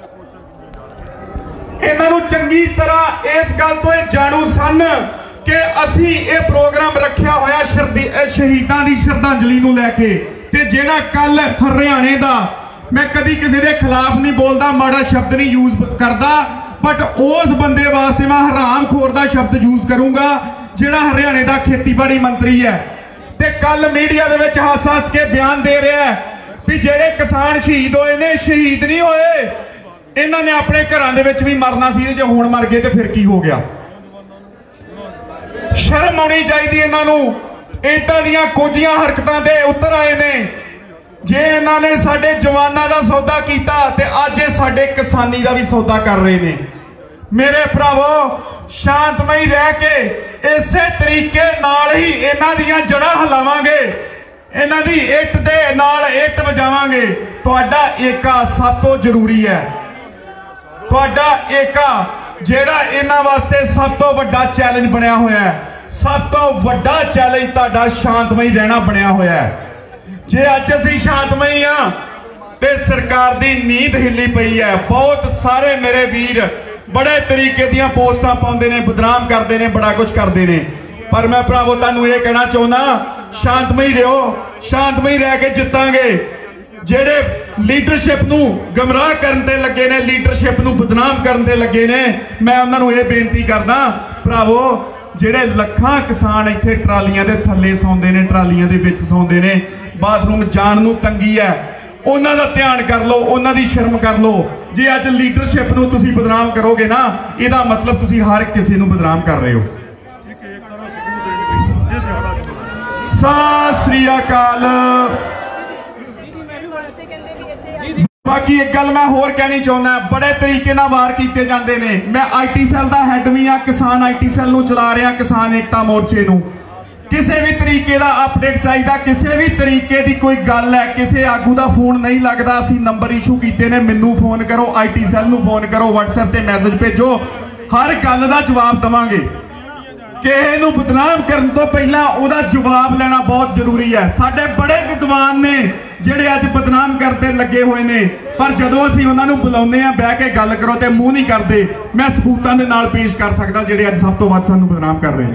ਇਹਨਾਂ ਨੂੰ ਚੰਗੀ ਤਰ੍ਹਾਂ ਇਸ ਗੱਲ ਤੋਂ ਇਹ ਜਾਣੂ ਸਨ ਕਿ ਅਸੀਂ ਇਹ ਪ੍ਰੋਗਰਾਮ ਰੱਖਿਆ ਹੋਇਆ ਸ਼ਹੀਦਾਂ ਦੀ ਸ਼ਰਧਾਂਜਲੀ ਨੂੰ ਲੈ ਕੇ। ਤੇ ਜਿਹੜਾ ਕੱਲ ਹਰਿਆਣੇ ਦਾ, ਮੈਂ ਕਦੀ ਕਿਸੇ ਦੇ ਖਿਲਾਫ ਨਹੀਂ ਬੋਲਦਾ, ਮਾੜਾ ਸ਼ਬਦ ਨਹੀਂ ਯੂਜ਼ ਕਰਦਾ, ਬਟ ਉਸ ਬੰਦੇ ਵਾਸਤੇ ਮੈਂ ਹਰਾਮਖੋਰ ਦਾ ਸ਼ਬਦ ਯੂਜ਼ ਕਰੂੰਗਾ ਜਿਹੜਾ ਹਰਿਆਣੇ ਦਾ ਖੇਤੀਬਾੜੀ ਮੰਤਰੀ ਹੈ ਤੇ ਕੱਲ ਮੀਡੀਆ ਦੇ ਵਿੱਚ ਹੱਸ-ਹੱਸ ਕੇ ਬਿਆਨ ਦੇ ਰਿਹਾ ਹੈ ਵੀ ਜਿਹੜੇ ਕਿਸਾਨ ਸ਼ਹੀਦ ਹੋਏ ਨੇ ਸ਼ਹੀਦ ਨਹੀਂ ਹੋਏ, ਇਹਨਾਂ ਨੇ ਆਪਣੇ ਘਰਾਂ ਦੇ ਵਿੱਚ ਵੀ ਮਰਨਾ ਸੀ, ਜੇ ਹੁਣ ਮਰ ਗਏ ਤੇ ਫਿਰ ਕੀ ਹੋ ਗਿਆ। ਸ਼ਰਮ ਆਉਣੀ ਚਾਹੀਦੀ ਇਹਨਾਂ ਨੂੰ। ਇਦਾਂ ਦੀਆਂ ਕੋਝੀਆਂ ਹਰਕਤਾਂ ਤੇ ਉਤਰ ਆਏ ਨੇ। ਜੇ ਇਹਨਾਂ ਨੇ ਸਾਡੇ ਜਵਾਨਾਂ ਦਾ ਸੌਦਾ ਕੀਤਾ ਤੇ ਅੱਜ ਇਹ ਸਾਡੇ ਕਿਸਾਨੀ ਦਾ ਵੀ ਸੌਦਾ ਕਰ ਰਹੇ ਨੇ। ਮੇਰੇ ਭਰਾਵੋ, ਸ਼ਾਂਤਮਈ ਰਹਿ ਕੇ ਇਸੇ ਤਰੀਕੇ ਨਾਲ ਹੀ ਇਹਨਾਂ ਦੀਆਂ ਜੜ੍ਹਾਂ ਹਿਲਾਵਾਂਗੇ, ਇਹਨਾਂ ਦੀ ਇੱਟ ਦੇ ਨਾਲ ਇੱਟ ਵਜਾਵਾਂਗੇ। ਤੁਹਾਡਾ ਏਕਾ ਸਭ ਤੋਂ ਜ਼ਰੂਰੀ ਹੈ। ਤੁਹਾਡਾ ਏਕਾ ਜਿਹੜਾ ਇਹਨਾਂ ਵਾਸਤੇ ਸਭ ਤੋਂ ਵੱਡਾ ਚੈਲੰਜ ਬਣਿਆ ਹੋਇਆ ਹੈ। ਸਭ ਤੋਂ ਵੱਡਾ ਚੈਲੰਜ ਤੁਹਾਡਾ ਸ਼ਾਂਤਮਈ ਰਹਿਣਾ ਬਣਿਆ ਹੋਇਆ ਹੈ। ਜੇ ਅੱਜ ਅਸੀਂ ਸ਼ਾਂਤਮਈ ਆ ਤੇ ਸਰਕਾਰ ਦੀ ਨੀਂਦ ਹਿੱਲੀ ਪਈ ਹੈ। ਬਹੁਤ ਸਾਰੇ ਮੇਰੇ ਵੀਰ ਬੜੇ ਤਰੀਕੇ ਦੀਆਂ ਪੋਸਟਾਂ ਪਾਉਂਦੇ ਨੇ, ਬਦਨਾਮ ਕਰਦੇ ਨੇ, ਬੜਾ ਕੁਝ ਕਰਦੇ ਨੇ, ਪਰ ਮੈਂ ਭਰਾਵੋ ਤੁਹਾਨੂੰ ਇਹ ਕਹਿਣਾ ਚਾਹੁੰਦਾ, ਸ਼ਾਂਤਮਈ ਰਹੋ। ਸ਼ਾਂਤਮਈ ਰਹਿ ਕੇ ਜਿੱਤਾਂਗੇ। ਜਿਹੜੇ ਲੀਡਰਸ਼ਿਪ ਨੂੰ ਗਮਰਾਹ ਕਰਨ ਤੇ ਲੱਗੇ ਨੇ, ਲੀਡਰਸ਼ਿਪ ਨੂੰ ਬਦਨਾਮ ਕਰਨ ਤੇ ਲੱਗੇ ਨੇ, ਮੈਂ ਉਹਨਾਂ ਨੂੰ ਇਹ ਬੇਨਤੀ ਕਰਦਾ, ਭਰਾਵੋ ਜਿਹੜੇ ਲੱਖਾਂ ਕਿਸਾਨ ਇੱਥੇ ਟਰਾਲੀਆਂ ਦੇ ਥੱਲੇ ਸੌਂਦੇ ਨੇ, ਟਰਾਲੀਆਂ ਦੇ ਵਿੱਚ ਸੌਂਦੇ ਨੇ, ਬਾਥਰੂਮ ਜਾਣ ਨੂੰ ਤੰਗੀ ਹੈ, ਉਹਨਾਂ ਦਾ ਧਿਆਨ ਕਰ ਲਓ, ਉਹਨਾਂ ਦੀ ਸ਼ਰਮ ਕਰ ਲਓ। ਜੇ ਅੱਜ ਲੀਡਰਸ਼ਿਪ ਨੂੰ ਤੁਸੀਂ ਬਦਨਾਮ ਕਰੋਗੇ ਨਾ, ਇਹਦਾ ਮਤਲਬ ਤੁਸੀਂ ਹਰ ਕਿਸੇ ਨੂੰ ਬਦਨਾਮ ਕਰ ਰਹੇ ਹੋ। ਸਤਿ ਸ੍ਰੀ ਅਕਾਲ। ਬਾਕੀ ਇੱਕ ਗੱਲ ਮੈਂ ਹੋਰ ਕਹਿਣੀ ਚਾਹੁੰਦਾ, ਬੜੇ ਤਰੀਕੇ ਨਾਲ ਵਾਰ ਕੀਤੇ ਜਾਂਦੇ ਨੇ। ਮੈਂ ਆਈਟੀ ਸੈੱਲ ਦਾ ਹੈੱਡ ਵੀ ਆ, ਕਿਸਾਨ ਆਈਟੀ ਸੈੱਲ ਨੂੰ ਚਲਾ ਰਿਹਾ, ਕਿਸਾਨ ਏਕਤਾ ਮੋਰਚੇ ਨੂੰ। ਕਿਸੇ ਵੀ ਤਰੀਕੇ ਦਾ ਅਪਡੇਟ ਚਾਹੀਦਾ, ਕਿਸੇ ਵੀ ਤਰੀਕੇ ਦੀ ਕੋਈ ਗੱਲ ਹੈ, ਕਿਸੇ ਆਗੂ ਦਾ ਫੋਨ ਨਹੀਂ ਲੱਗਦਾ, ਅਸੀਂ ਨੰਬਰ ਇਸ਼ੂ ਕੀਤੇ ਨੇ, ਮੈਨੂੰ ਫੋਨ ਕਰੋ, ਆਈਟੀ ਸੈੱਲ ਨੂੰ ਫੋਨ ਕਰੋ, WhatsApp ਤੇ ਮੈਸੇਜ ਭੇਜੋ, ਹਰ ਗੱਲ ਦਾ ਜਵਾਬ ਦੇਵਾਂਗੇ। ਕਿਸੇ ਨੂੰ ਬਦਨਾਮ ਕਰਨ ਤੋਂ ਪਹਿਲਾਂ ਉਹਦਾ ਜਵਾਬ ਲੈਣਾ ਬਹੁਤ ਜ਼ਰੂਰੀ ਹੈ। ਸਾਡੇ ਬੜੇ ਵਿਦਵਾਨ ਨੇ ਜਿਹੜੇ ਅੱਜ ਬਦਨਾਮ ਕਰਦੇ ਲੱਗੇ ਹੋਏ ਨੇ, ਪਰ ਜਦੋਂ ਅਸੀਂ ਉਹਨਾਂ ਨੂੰ ਬੁਲਾਉਂਦੇ ਆ ਬਹਿ ਕੇ ਗੱਲ ਕਰੋ ਤੇ ਮੂੰਹ ਨਹੀਂ ਕਰਦੇ। ਮੈਂ ਸਬੂਤਾਂ ਦੇ ਨਾਲ ਪੇਸ਼ ਕਰ ਸਕਦਾ ਜਿਹੜੇ ਅੱਜ ਸਭ ਤੋਂ ਵੱਧ ਸਾਨੂੰ ਬਦਨਾਮ ਕਰ ਰਹੇ ਨੇ।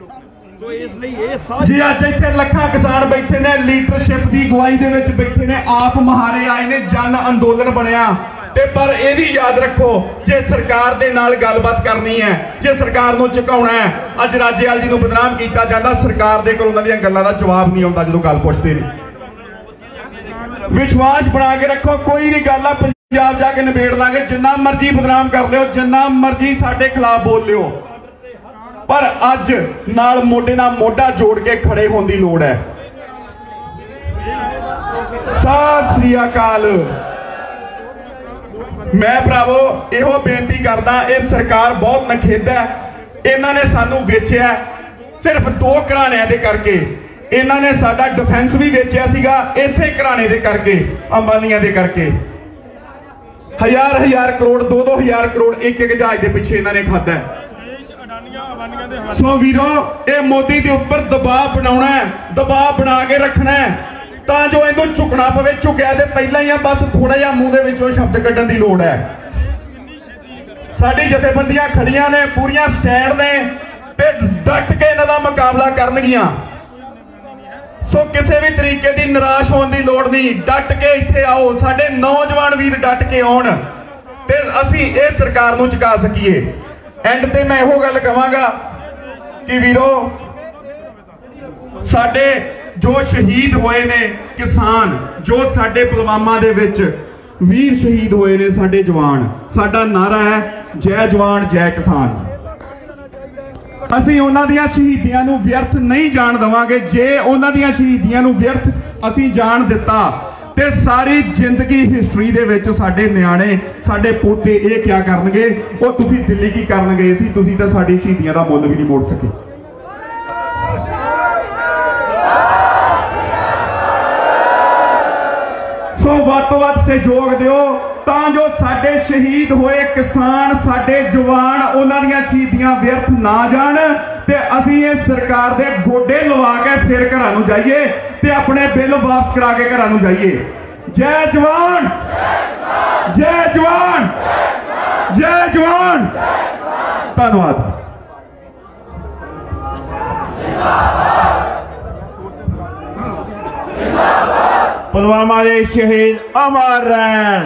ਜੀ ਅੱਜ ਇੱਥੇ ਲੱਖਾਂ ਕਿਸਾਨ ਬੈਠੇ ਨੇ, ਲੀਡਰਸ਼ਿਪ ਦੀ ਅਗਵਾਈ ਦੇ ਵਿੱਚ ਬੈਠੇ ਨੇ, ਆਪ ਮੁਹਾਰੇ ਆਏ ਨੇ, ਜਨ ਅੰਦੋਲਨ ਬਣਿਆ ਤੇ ਪਰ ਇਹ ਵੀ ਯਾਦ ਰੱਖੋ, ਜੇ ਸਰਕਾਰ ਦੇ ਨਾਲ ਗੱਲਬਾਤ ਕਰਨੀ ਹੈ, ਜੇ ਸਰਕਾਰ ਨੂੰ ਝੁਕਾਉਣਾ ਹੈ, ਅੱਜ ਰਾਜੇਵਾਲ ਜੀ ਨੂੰ ਬਦਨਾਮ ਕੀਤਾ ਜਾਂਦਾ, ਸਰਕਾਰ ਦੇ ਕੋਲ ਉਹਨਾਂ ਦੀਆਂ ਗੱਲਾਂ ਦਾ ਜਵਾਬ ਨਹੀਂ ਆਉਂਦਾ ਜਦੋਂ ਗੱਲ ਪੁੱਛਦੇ ਨੇ। ਵਿਸ਼ਵਾਸ ਬਣਾ ਕੇ ਰੱਖੋ, ਕੋਈ ਵੀ ਗੱਲ ਆ ਪੰਜਾਬ ਜਾ ਕੇ ਨਿਬੇੜ ਲਾਂਗੇ। ਜਿੰਨਾ ਮਰਜ਼ੀ ਬਦਨਾਮ ਕਰ ਲਿਓ, ਜਿੰਨਾ ਮਰਜ਼ੀ ਸਾਡੇ ਖਿਲਾਫ ਬੋਲ ਲਿਓ, ਪਰ ਅੱਜ ਨਾਲ ਮੋਢੇ ਨਾਲ ਮੋਢਾ ਜੋੜ ਕੇ ਖੜੇ ਹੋਣ ਦੀ ਲੋੜ ਹੈ। ਸਤਿ ਸ੍ਰੀ ਅਕਾਲ। ਮੈਂ ਭਰਾਵੋ ਇਹੋ ਬੇਨਤੀ ਕਰਦਾ, ਇਹ ਸਰਕਾਰ ਬਹੁਤ ਨਖੇਧ ਹੈ। ਇਹਨਾਂ ਨੇ ਸਾਨੂੰ ਵੇਚਿਆ ਸਿਰਫ 2 ਘਰਾਣਿਆਂ ਦੇ ਕਰਕੇ। ਇਹਨਾਂ ਨੇ ਸਾਡਾ ਡਿਫੈਂਸ ਵੀ ਵੇਚਿਆ ਸੀਗਾ ਇਸੇ ਘਰਾਣੇ ਦੇ ਕਰਕੇ, ਅੰਬਾਨੀਆਂ ਦੇ ਕਰਕੇ। ਹਜ਼ਾਰ ਕਰੋੜ 2-2 ਕਰੋੜ ਇੱਕ ਜਹਾਜ਼ ਦੇ ਪਿੱਛੇ ਇਹਨਾਂ ਨੇ ਖਾਧਾ। ਸੋ ਵੀਰੋ, ਇਹ ਮੋਦੀ ਦੇ ਉੱਪਰ ਦਬਾਅ ਬਣਾਉਣਾ ਹੈ, ਦਬਾਅ ਬਣਾ ਕੇ ਰੱਖਣਾ ਹੈ ਤਾਂ ਜੋ ਇਹਨੂੰ ਝੁਕਣਾ ਪਵੇ। ਝੁਕਿਆ ਤੇ ਪਹਿਲਾਂ ਹੀ ਆ, ਬਸ ਥੋੜਾ ਜਿਹਾ ਮੂੰਹ ਦੇ ਵਿੱਚੋਂ ਸ਼ਬਦ ਕੱਢਣ ਦੀ ਲੋੜ ਹੈ। ਸਾਡੀ ਜਥੇਬੰਦੀਆਂ ਖੜੀਆਂ ਨੇ, ਪੂਰੀਆਂ ਸਟੈਂਡ ਨੇ ਤੇ ਡਟ ਕੇ ਇਹਨਾਂ ਦਾ ਮੁਕਾਬਲਾ ਕਰਨਗੀਆਂ। ਸੋ ਕਿਸੇ ਵੀ ਤਰੀਕੇ ਦੀ ਨਿਰਾਸ਼ ਹੋਣ ਦੀ ਲੋੜ ਨਹੀਂ, ਡਟ ਕੇ ਇੱਥੇ ਆਓ। ਸਾਡੇ ਨੌਜਵਾਨ ਵੀਰ ਡਟ ਕੇ ਆਉਣ ਤੇ ਅਸੀਂ ਇਹ ਸਰਕਾਰ ਨੂੰ ਝੁਕਾ ਸਕੀਏ। ਐਂਡ ਤੇ ਮੈਂ ਇਹੋ ਗੱਲ ਕਹਾਂਗਾ ਕਿ ਵੀਰੋ, ਸਾਡੇ ਜੋ ਸ਼ਹੀਦ ਹੋਏ ਨੇ ਕਿਸਾਨ, ਜੋ ਸਾਡੇ ਪੁਲਵਾਮਾ ਦੇ ਵਿੱਚ ਵੀਰ ਸ਼ਹੀਦ ਹੋਏ ਨੇ ਸਾਡੇ ਜਵਾਨ, ਸਾਡਾ ਨਾਰਾ ਹੈ ਜੈ ਜਵਾਨ ਜੈ ਕਿਸਾਨ। ਅਸੀਂ ਉਹਨਾਂ ਦੀਆਂ ਸ਼ਹੀਦੀਆਂ ਨੂੰ ਵਿਅਰਥ ਨਹੀਂ ਜਾਣ ਦੇਵਾਂਗੇ। ਜੇ ਉਹਨਾਂ ਦੀਆਂ ਸ਼ਹੀਦੀਆਂ ਨੂੰ ਵਿਅਰਥ ਅਸੀਂ ਜਾਣ ਦਿੱਤਾ ਤੇ ਸਾਰੀ ਜ਼ਿੰਦਗੀ ਹਿਸਟਰੀ ਦੇ ਵਿੱਚ ਸਾਡੇ ਨਿਆਣੇ, ਸਾਡੇ ਪੋਤੇ ਇਹ ਕਿਆ ਕਰਨਗੇ, ਉਹ ਤੁਸੀਂ ਦਿੱਲੀ ਕੀ ਕਰਨਗੇ ਸੀ, ਤੁਸੀਂ ਤਾਂ ਸਾਡੀ ਸ਼ਹੀਦੀਆਂ ਦਾ ਮੁੱਲ ਵੀ ਨਹੀਂ ਮੋੜ ਸਕੇ। ਸੋ ਵੱਧ ਤੋਂ ਵੱਧ ਸਹਿਯੋਗ ਦਿਓ ਤਾਂ ਜੋ ਸਾਡੇ ਸ਼ਹੀਦ ਹੋਏ ਕਿਸਾਨ, ਸਾਡੇ ਜਵਾਨ, ਉਹਨਾਂ ਦੀਆਂ ਸ਼ਹੀਦੀਆਂ ਵਿਅਰਥ ਨਾ ਜਾਣ ਤੇ ਅਸੀਂ ਇਹ ਸਰਕਾਰ ਦੇ ਗੋਡੇ ਲਵਾ ਕੇ ਫਿਰ ਘਰਾਂ ਨੂੰ ਜਾਈਏ ਤੇ ਆਪਣੇ ਬਿੱਲ ਵਾਪਸ ਕਰਾ ਕੇ ਘਰਾਂ ਨੂੰ ਜਾਈਏ। ਜੈ ਜਵਾਨ ਜੈ ਜਵਾਨ ਜੈ ਜਵਾਨ। ਧੰਨਵਾਦ। पुलवामा दे शहीद अमर रहन,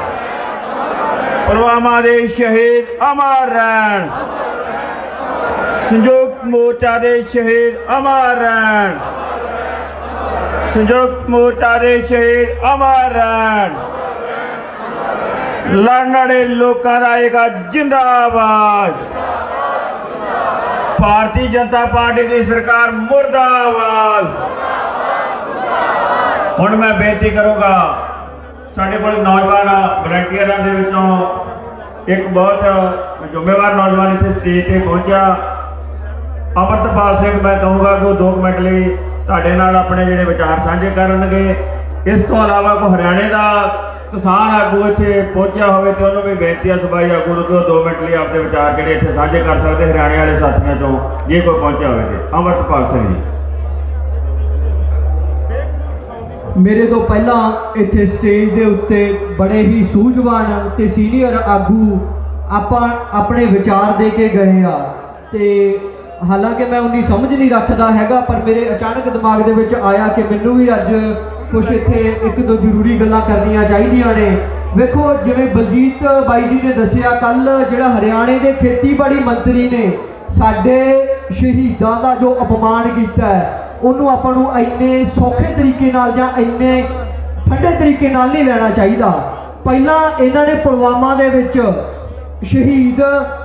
पुलवामा दे शहीद अमर रहन, संयुक्त मोर्चा दे शहीद अमर रहन, संयुक्त मोर्चा दे शहीद अमर रहन। लड़ने वाले लोगों का एक जिंदाबाद। भारतीय जनता पार्टी की सरकार मुर्दाबाद। ਹੁਣ मैं बेनती करूँगा, साढ़े को नौजवान वलंटियरों के विचों एक बहुत जिम्मेवार नौजवान इतने स्टेज पर पहुँचा, अमरतपाल सिंह, मैं कहूँगा कि 2 मिनट लिए तुहाडे नाल अपने जिहड़े विचार साझे करनगे। इस तो अलावा कोई हरियाणे का किसान आगू इत्थे पहुँचा होवे तो उन्होंने भी बेनती है सूबाई आगू को 2 मिनट लिए अपने विचार जिहड़े इत्थे साझे कर सकते हरियाणे वाले साथियों चों, जे कोई पहुँचा होवे। अमरतपाल सिंह जी। मेरे तो पहला इत्थे स्टेज के उत्ते बड़े ही सूझवान ते सीनियर आगू अपने विचार दे के गए आ ते हालांकि मैं उन्नी समझ नहीं रखता हैगा, पर मेरे अचानक दिमाग दे विच आया कि मैनू भी अज कुछ इत्थे 1-2 जरूरी गल्लां करनियां चाहीदियां ने। वेखो, जिवें बलजीत बाई जी ने दस्सिया, कल जिहड़ा हरियाणे के खेतीबाड़ी मंत्री ने साडे शहीदां दा जो अपमान कीता है, ਉਹਨੂੰ ਆਪਾਂ ਨੂੰ ਇੰਨੇ ਸੌਖੇ ਤਰੀਕੇ ਨਾਲ ਜਾਂ ਇੰਨੇ ਠੰਡੇ ਤਰੀਕੇ ਨਾਲ ਨਹੀਂ ਲੈਣਾ ਚਾਹੀਦਾ। ਪਹਿਲਾਂ ਇਹਨਾਂ ਨੇ ਪੁਲਵਾਮਾ ਦੇ ਵਿੱਚ ਸ਼ਹੀਦ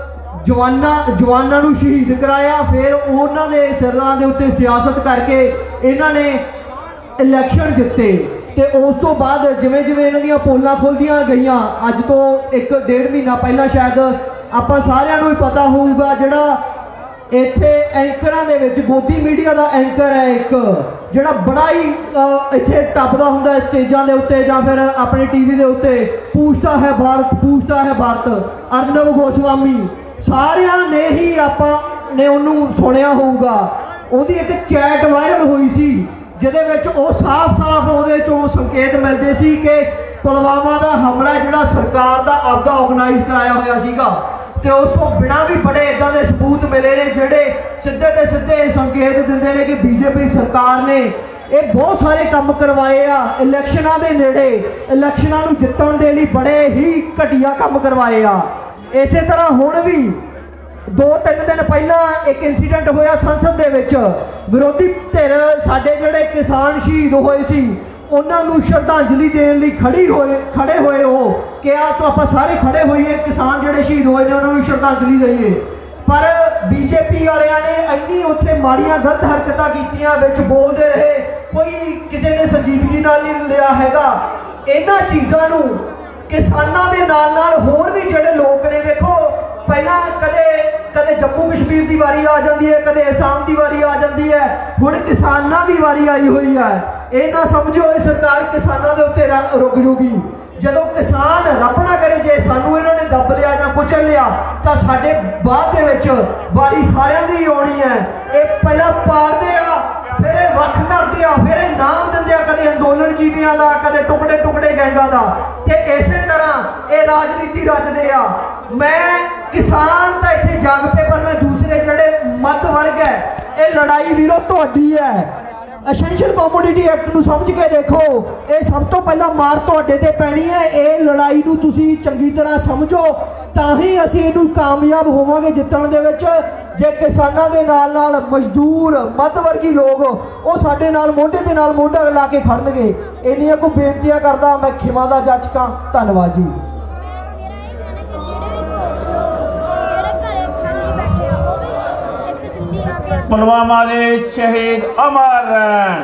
ਜਵਾਨਾਂ ਨੂੰ ਸ਼ਹੀਦ ਕਰਾਇਆ, ਫਿਰ ਉਹਨਾਂ ਦੇ ਸਿਰਾਂ ਦੇ ਉੱਤੇ ਸਿਆਸਤ ਕਰਕੇ ਇਹਨਾਂ ਨੇ ਇਲੈਕਸ਼ਨ ਜਿੱਤੇ ਤੇ ਉਸ ਤੋਂ ਬਾਅਦ ਜਿਵੇਂ ਜਿਵੇਂ ਇਹਨਾਂ ਦੀਆਂ ਪੋਲਾਂ ਖੁੱਲਦੀਆਂ ਗਈਆਂ, ਅੱਜ ਤੋਂ 1-1.5 ਮਹੀਨਾ ਪਹਿਲਾਂ ਸ਼ਾਇਦ ਆਪਾਂ ਸਾਰਿਆਂ ਨੂੰ ਹੀ ਪਤਾ ਹੋਊਗਾ, ਜਿਹੜਾ ਇੱਥੇ ਐਂਕਰਾਂ ਦੇ ਵਿੱਚ ਗੋਦੀ ਮੀਡੀਆ ਦਾ ਐਂਕਰ ਹੈ ਇੱਕ, ਜਿਹੜਾ ਬੜਾ ਹੀ ਇੱਥੇ ਟੱਪਦਾ ਹੁੰਦਾ ਸਟੇਜਾਂ ਦੇ ਉੱਤੇ ਜਾਂ ਫਿਰ ਆਪਣੇ ਟੀਵੀ ਦੇ ਉੱਤੇ, ਪੁੱਛਦਾ ਹੈ ਭਾਰਤ ਅਰਨਬ ਗੋਸਵਾਮੀ। ਸਾਰਿਆਂ ਨੇ ਹੀ ਆਪਾਂ ਨੇ ਉਹਨੂੰ ਸੁਣਿਆ ਹੋਊਗਾ। ਉਹਦੀ ਇੱਕ ਚੈਟ ਵਾਇਰਲ ਹੋਈ ਸੀ ਜਿਹਦੇ ਵਿੱਚ ਉਹ ਸਾਫ਼ ਉਹਦੇ ਚੋਂ ਸੰਕੇਤ ਮਿਲਦੇ ਸੀ ਕਿ ਪੁਲਵਾਮਾ ਦਾ ਹਮਲਾ ਜਿਹੜਾ ਸਰਕਾਰ ਦਾ ਆਪਦਾ ਆਰਗੇਨਾਈਜ਼ ਕਰਾਇਆ ਹੋਇਆ ਸੀਗਾ ਤੇ ਉਸ ਤੋਂ ਬਿਨਾਂ ਵੀ ਬੜੇ ਇਦਾਂ ਦੇ ਸਬੂਤ ਮਿਲੇ ਨੇ ਜਿਹੜੇ ਸਿੱਧੇ ਤੇ ਸਿੱਧੇ ਸੰਕੇਤ ਦਿੰਦੇ ਨੇ ਕਿ ਬੀਜੇਪੀ ਸਰਕਾਰ ਨੇ ਇਹ ਬਹੁਤ ਸਾਰੇ ਕੰਮ ਕਰਵਾਏ ਆ ਇਲੈਕਸ਼ਨਾਂ ਦੇ ਨੇੜੇ, ਇਲੈਕਸ਼ਨਾਂ ਨੂੰ ਜਿੱਤਣ ਦੇ ਲਈ ਬੜੇ ਹੀ ਘਟੀਆ ਕੰਮ ਕਰਵਾਏ ਆ। ਇਸੇ ਤਰ੍ਹਾਂ ਹੁਣ ਵੀ 2-3 ਦਿਨ ਪਹਿਲਾਂ ਇੱਕ ਇਨਸੀਡੈਂਟ ਹੋਇਆ ਸੰਸਦ ਦੇ ਵਿੱਚ, ਵਿਰੋਧੀ ਧਿਰ ਸਾਡੇ ਜਿਹੜੇ ਕਿਸਾਨ ਸ਼ਹੀਦ ਹੋਏ ਸੀ ਉਹਨਾਂ ਨੂੰ ਸ਼ਰਧਾਂਜਲੀ ਦੇਣ ਲਈ ਖੜੇ ਹੋਏ ਉਹ ਕਿਹਾ ਤਾਂ ਆਪਾਂ ਸਾਰੇ ਖੜੇ ਹੋਈਏ, ਕਿਸਾਨ ਜਿਹੜੇ ਸ਼ਹੀਦ ਹੋਏ ਨੇ ਉਹਨਾਂ ਨੂੰ ਸ਼ਰਧਾਂਜਲੀ ਦਈਏ। ਪਰ ਬੀਜੇਪੀ ਵਾਲਿਆਂ ਨੇ ਇੰਨੀ ਉੱਥੇ ਮਾੜੀਆਂ ਗਲਤ ਹਰਕਤਾਂ ਕੀਤੀਆਂ, ਵਿੱਚ ਬੋਲਦੇ ਰਹੇ, ਕੋਈ ਕਿਸੇ ਨੇ ਸੰਜੀਦਗੀ ਨਾਲ ਨਹੀਂ ਲਿਆ ਹੈਗਾ। ਇਹਨਾਂ ਚੀਜ਼ਾਂ ਨੂੰ ਕਿਸਾਨਾਂ ਦੇ ਨਾਲ ਹੋਰ ਵੀ ਜਿਹੜੇ ਲੋਕ ਨੇ, ਵੇਖੋ ਪਹਿਲਾਂ ਕਦੇ ਜੰਮੂ ਕਸ਼ਮੀਰ ਦੀ ਦੀ ਵਾਰੀ ਆ ਜਾਂਦੀ ਹੈ, ਕਦੇ ਆਸਾਮ ਦੀ ਵਾਰੀ ਆ ਜਾਂਦੀ ਹੈ, ਹੁਣ ਕਿਸਾਨਾਂ ਦੀ ਵਾਰੀ ਆਈ ਹੋਈ ਹੈ। ਇਹ ਨਾ ਸਮਝੋ ਇਹ ਸਰਕਾਰ ਕਿਸਾਨਾਂ ਦੇ ਉੱਤੇ ਰੁਕ ਜੂਗੀ। ਜਦੋਂ ਕਿਸਾਨ ਰੱਬ ਨਾ ਕਰੇ ਜੇ ਸਾਨੂੰ ਇਹਨਾਂ ਨੇ ਦੱਬ ਲਿਆ ਜਾਂ ਕੁਚਲ ਲਿਆ ਤਾਂ ਸਾਡੇ ਬਾਅਦ ਦੇ ਵਿੱਚ ਵਾਰੀ ਸਾਰਿਆਂ ਦੀ ਆਉਣੀ ਹੈ। ਇਹ ਪਹਿਲਾਂ ਪਾੜਦੇ ਆ, ਫਿਰ ਇਹ ਵੱਖ ਕਰਦੇ ਆ, ਫਿਰ ਇਹ ਨਾਮ ਦਿੰਦੇ ਆ, ਕਦੇ ਅੰਦੋਲਨ ਜੀਵੀਆਂ ਦਾ, ਕਦੇ ਟੁਕੜੇ ਟੁਕੜੇ ਗੈਂਗਾਂ ਦਾ, ਤੇ ਇਸੇ ਤਰ੍ਹਾਂ ਇਹ ਰਾਜਨੀਤੀ ਰਚਦੇ ਆ। ਮੈਂ ਕਿਸਾਨ ਤਾਂ ਇੱਥੇ ਜਾਗ ਪਏ, ਪਰ ਮੈਂ ਦੂਸਰੇ ਜਿਹੜੇ ਮੱਧ ਵਰਗ ਹੈ, ਇਹ ਲੜਾਈ ਵੀਰੋ ਤੁਹਾਡੀ ਹੈ। ਐਸੈਂਸ਼ੀਅਲ ਕਮੋਡਿਟੀ ਐਕਟ ਨੂੰ ਸਮਝ ਕੇ ਦੇਖੋ, ਇਹ ਸਭ ਤੋਂ ਪਹਿਲਾਂ ਮਾਰ ਤੁਹਾਡੇ ਤੇ ਪੈਣੀ ਹੈ। ਇਹ ਲੜਾਈ ਨੂੰ ਤੁਸੀਂ ਚੰਗੀ ਤਰ੍ਹਾਂ ਸਮਝੋ, ਤਾਂ ਹੀ ਅਸੀਂ ਇਹਨੂੰ ਕਾਮਯਾਬ ਹੋਵਾਂਗੇ ਜਿੱਤਣ ਦੇ ਵਿੱਚ। ਜੇ ਕਿਸਾਨਾਂ ਦੇ ਨਾਲ ਮਜ਼ਦੂਰ ਮੱਧ ਵਰਗੀ ਲੋਕ ਉਹ ਸਾਡੇ ਨਾਲ ਮੋਢੇ ਦੇ ਨਾਲ ਮੋਢਾ ਲਾ ਕੇ ਖੜਨਗੇ। ਇੰਨੀਆਂ ਕੁ ਬੇਨਤੀਆਂ ਕਰਦਾ ਮੈਂ ਖਿਮਾ ਦਾ ਜਾਚਕਾਂ। ਧੰਨਵਾਦ ਜੀ। पुलवामा दे शहीद अमर रहन,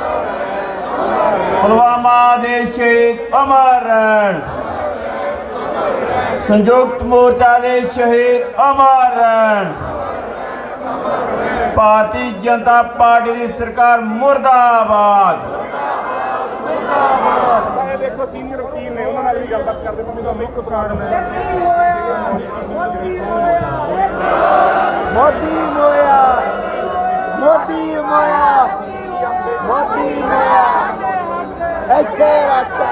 पुलवामा दे शहीद अमर रहन, संयुक्त मोर्चा दे शहीद अमर रहन, भारतीय जनता पार्टी की सरकार मुर्दाबाद। देखो सीनियर वकील ने उन्होंने भी गलबात करते मोदी मोया, मोदी मोया, मोदी मोया, ऐसे रखे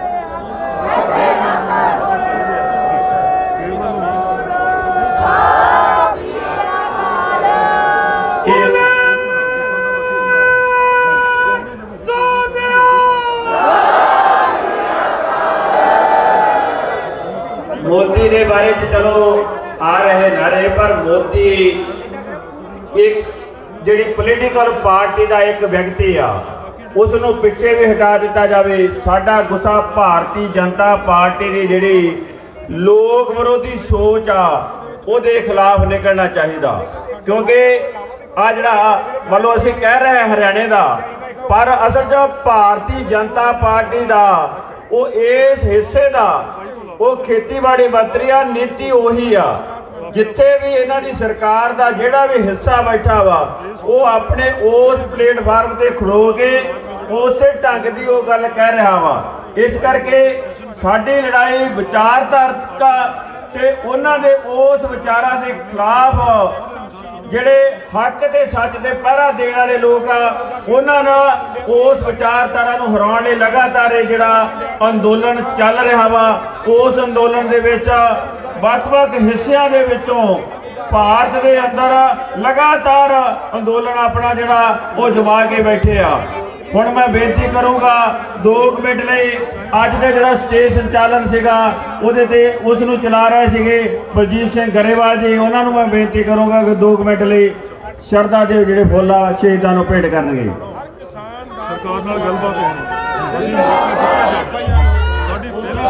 मोदी के बारे च चलो आ रहे नारे, पर मोदी एक जिहड़ी पोलीटिकल पार्टी का एक व्यक्ति आ, उसनों पिछे भी हटा दिता जाए। साडा गुस्सा भारतीय जनता पार्टी की जिहड़ी लोक विरोधी सोच आ उहदे खिलाफ निकलना चाहिए, क्योंकि आ जिहड़ा मान लो असीं कह रहे हैं हरियाणे का, पर असल च भारतीय जनता पार्टी का वो इस हिस्से का वो खेतीबाड़ी मंत्री आ, नीति उही आ। जिथे भी इन्हां दी सरकार दा जिहड़ा भी हिस्सा बैठा वा वो अपने उस प्लेटफार्म ते खड़ो के उसे ढंग दी वो गल कह रहा वा। इस करके साडी लड़ाई विचारधारक ते उन्हां दे उस विचारां दे खिलाफ ਜਿਹੜੇ हक ते सच दे पहरा देने वाले लोग उन्होंने उस विचारधारा नूं हराउण लई लगातार जिहड़ा अंदोलन चल रहा वा, उस अंदोलन दे विच वख-वख हिस्सिਆਂ ਦੇ ਵਿੱਚੋਂ भारत के अंदर लगातार अंदोलन अपना जिहड़ा वो जमा के बैठे आ। हुण मैं बेनती करूँगा 2 मिनट लई अज दे जिहड़ा स्टेज संचालन सीगा उहदे ते उस नूं चला रहे सीगे बलजीत सिंह गरेवाल जी, उन्हां नूं मैं बेनती करूँगा कि 2 मिनट लई शरधा दे जिहड़े फुੱਲ आ शहीदां नूं भेंट करनगे। सरकार नाल गलबात होई, ਅਸੀਂ ਸਾਡੀ ਪਹਿਲੀ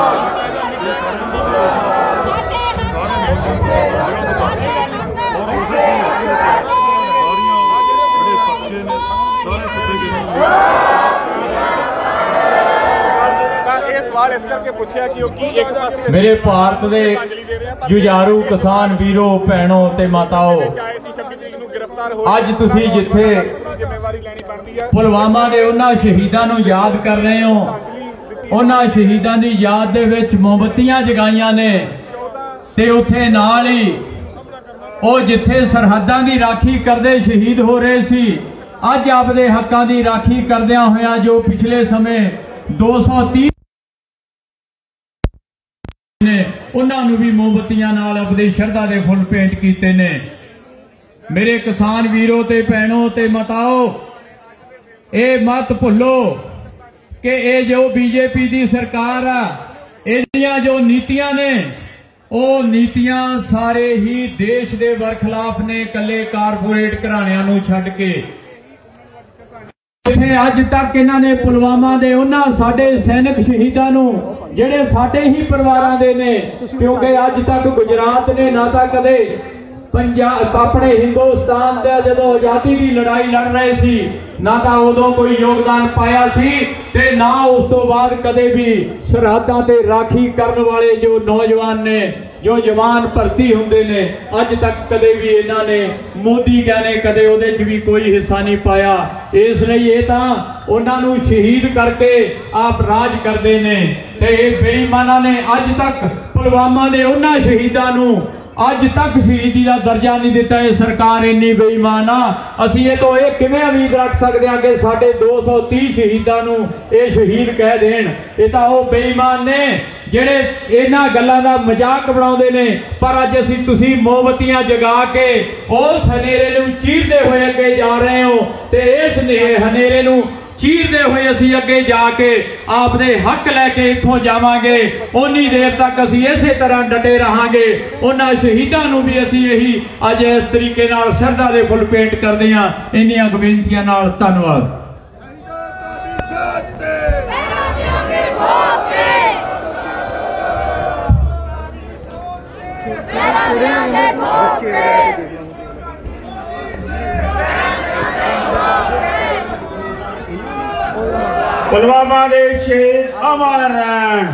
मेरे भारत के जुझारू किसान वीरों भैनों ते माताओं, अज तुसी जिथे पुलवामा के उन्हां शहीदां नूं याद कर रहे हो, उन्हां शहीदां दी याद दे विच मोमबत्तियां जगाईयां ने, ते उत्थे नाल ही ओ जिथे सरहदां दी राखी करदे शहीद हो रहे सी, अज आपदे हक्कां दी राखी करदियां होया जो पिछले समय 230 ने उन्होंने भी मोमबत्तियां नाल अपनी शरधा दे फुल पेंट कीते ने। मेरे किसान वीरों ते भैनों ते माताओं, ये मत भुलो कि ये जो बीजेपी दी सरकार आ, इहदियां जो नीतियां ने वो नीतियां सारे ही देश दे बरखिलाफ ने, कल्ले कारपोरेट घराणियां नूं छड्ड के। अज तक इन्होंने पुलवामा दे उन्हां साडे सैनिक शहीदां नूं ਜਿਹੜੇ ਸਾਡੇ ही परिवारां दे ने, क्योंकि अज तक गुजरात ने ना तो कदे पंजाब अपने हिंदुस्तान दे जदों आजादी की लड़ाई लड़ रहे सी ना तो उदों कोई योगदान पाया सी, ते ना उस तो बाद कदे भी सरहदां ते राखी करने वाले जो नौजवान ने, जो जवान भर्ती होंगे ने अज तक कदे भी इन्होंने मोदी क्या ने कदे उहदे च भी कोई हिस्सा नहीं पाया। इसलिए ये तां उन्होंने शहीद करके आप राज करते हैं ते बेईमाना ने अज तक पुलवामा के उन्होंने शहीदों नूं अज तक शहीदी का दर्जा नहीं दिता। ये सरकार इन्नी बेईमान आ। असीं ये तो ये किवें उम्मीद रख सकते हैं कि साढ़े 230 शहीदों नूं ये शहीद कह देण। ये तां वो बेईमान ने ਜਿਹੜੇ ਇਹਨਾਂ ਗੱਲਾਂ ਦਾ ਮਜ਼ਾਕ ਬਣਾਉਂਦੇ ਨੇ। ਪਰ ਅੱਜ ਅਸੀਂ ਤੁਸੀਂ ਮੋਮਬੱਤੀਆਂ ਜਗਾ ਕੇ ਉਸ ਹਨੇਰੇ ਨੂੰ ਚੀਰਦੇ ਹੋਏ ਅੱਗੇ ਜਾ ਰਹੇ ਹੋ ਤੇ ਇਸ ਹਨੇਰੇ ਨੂੰ ਚੀਰਦੇ ਹੋਏ ਅਸੀਂ ਅੱਗੇ ਜਾ ਕੇ ਆਪਦੇ ਹੱਕ ਲੈ ਕੇ ਇੱਥੋਂ ਜਾਵਾਂਗੇ। ਉਨੀ ਦੇਰ ਤੱਕ ਅਸੀਂ ਇਸੇ ਤਰ੍ਹਾਂ ਡਟੇ ਰਹਾਂਗੇ। ਉਹਨਾਂ ਸ਼ਹੀਦਾਂ ਨੂੰ ਵੀ ਅਸੀਂ ਇਹੀ ਅੱਜ ਇਸ ਤਰੀਕੇ ਨਾਲ ਸ਼ਰਧਾ ਦੇ ਫੁੱਲ ਭੇਂਟ ਕਰਦੇ ਹਾਂ। ਇੰਨੀਆਂ ਬੇਨਤੀਆਂ ਨਾਲ ਧੰਨਵਾਦ। पुलवामा के शहीद अमर रहन।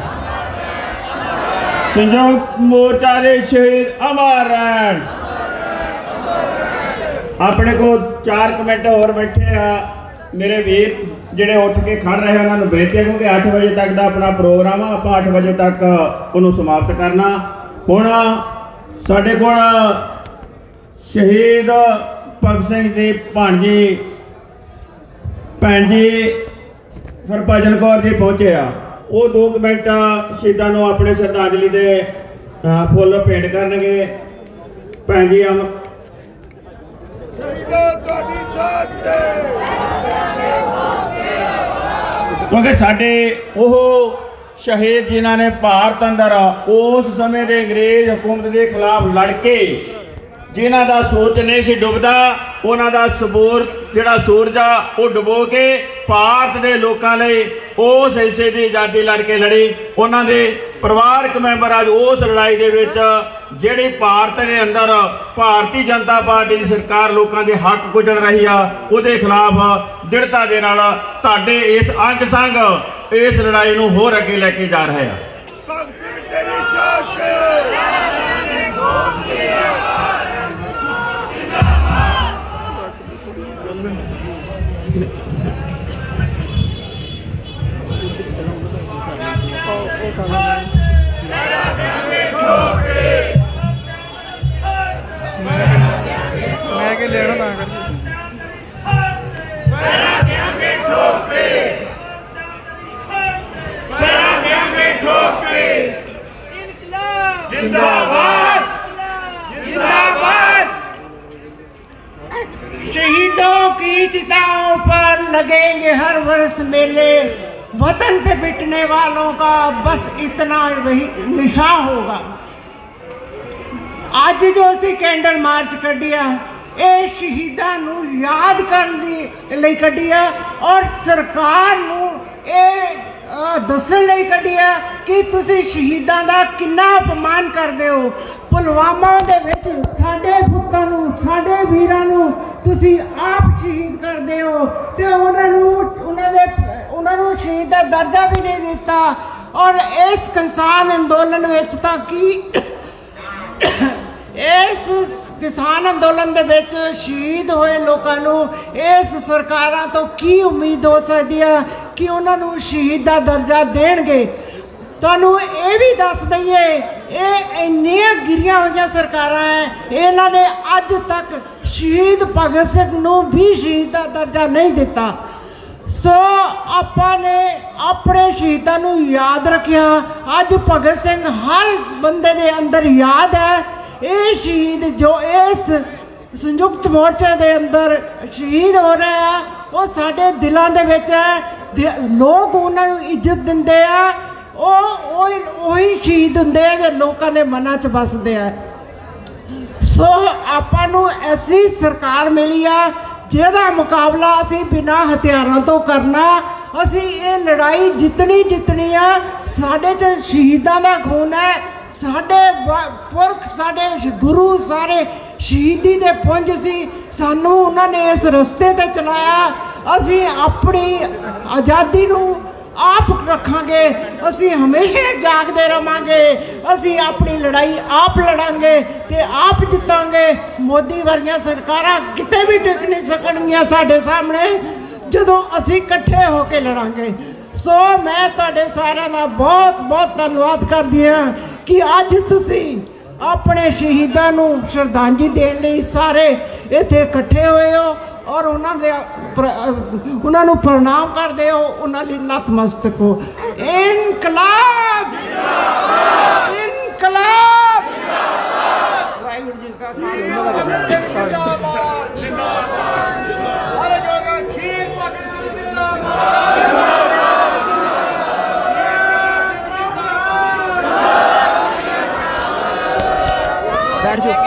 संयुक्त मोर्चा के शहीद अमर रहन। अपने को 4 मिनट और बैठे आ मेरे वीर जिहड़े उठ के खड़ रहे हैं उन्होंने बेनती है क्योंकि 8 बजे तक का अपना प्रोग्राम आ। आप 8 बजे तक उन्होंने समाप्त करना। हुण साडे कोल शहीद भगत सिंह दी भाणजी भैन जी हरभजन कौर जी पहुंचे आ। वो 2 मिनट शहीदों को अपने श्रद्धांजलि के फुल भेंट करनगे। भैन जी हम क्योंकि साडे वो शहीद जिन्हों ने भारत अंदर उस समय के अंग्रेज हुकूमत के खिलाफ लड़ के जिन्हों का सूरज नहीं सी डुबदा उन्हों का सबूर जिहड़ा सूरज आ वो डुबो के भारत के लोगों लई उस हिस्से की आज़ादी लड़ के लड़ी। उन्होंने परिवारक मैंबर अज उस लड़ाई के विच जिहड़ी भारत के अंदर भारतीय जनता पार्टी की सरकार लोगों के हक कुचल रही आ उहदे खिलाफ दृढ़ता के नाल तुहाडे इस अंग संग इस लड़ाई नूं होर अगे लैके जा रहे हैं। मैं के लेना ना कर जिंदाबाद जिंदाबाद। शहीदों की चिताओं पर लगेंगे हर वर्ष मेले। वतन पे बिटने वालों का बस इतना वही निशा होगा। आज जो असी कैंडल मार्च कढ़िया ये शहीदां नूं याद करने लई कढ़िया और सरकार नूं दस्सण लई कढ़िया कि तुसी शहीदां दा किन्ना अपमान करदे हो। पुलवामा दे विच साडे पुत्तां नूं साडे वीरां नूं तुसी आप शहीद करदे हो ते उन्हां नूं शहीद दा दर्जा भी नहीं दिता। और इस किसान अंदोलन विच तां की इस किसान अंदोलन दे विच शहीद होए लोगों नूं इस सरकारां तो की उम्मीद हो सकती है कि उन्हां नूं शहीद दा दर्जा देणगे। तुहानूं ये भी दस दईए ये इन्नियां गिरियां होईयां सरकारां है इन्हां ने अज तक शहीद भगत सिंह नूं भी शहीद दा दर्जा नहीं दिता। सो आपां ने अपने शहीदां नूं याद रखिया। अज भगत सिंह हर बंदे दे अंदर याद है। ये शहीद जो इस संयुक्त मोर्चे के अंदर शहीद हो रहे हैं वो साढ़े दिलों के विच है। लोग उन्होंने इज्जत देंदे आ वही शहीद होंदे आ जो लोगों के मनां च बसदे आ। सो आपां नूं ऐसी सरकार मिली आ जिहदा मुकाबला असी बिना हथियारों तो करना। असी ये लड़ाई जितनी जितनी आ साढ़े च शहीदां दा खून है। साढ़े पुरख साढ़े गुरु सारे शहीदी दे पुंज सी सानू उन्होंने इस रस्ते ते चलाया। असी अपनी आज़ादी नूं आप रखांगे, असी हमेशा जागते रहांगे, असी अपनी लड़ाई आप लड़ांगे ते आप जितांगे। मोदी वर्गियां सरकारां किते भी टिक नहीं सकणगीਆਂ साडे सामने जदों असी इकट्ठे होके लड़ांगे। सो मैं तुहाडे सारिਆਂ ਦਾ बहुत बहुत धन्नवाद करदी हां कि अज तुसी अपने शहीदां नूं श्रद्धांजलि देण लई सारे इत्थे इकट्ठे होए हो और उन्होंने प्रणाम करते हो, उन्होंने नतमस्तक हो। इनकलाब इनकलाब वाहिगुरू जी का बैठ जाओ।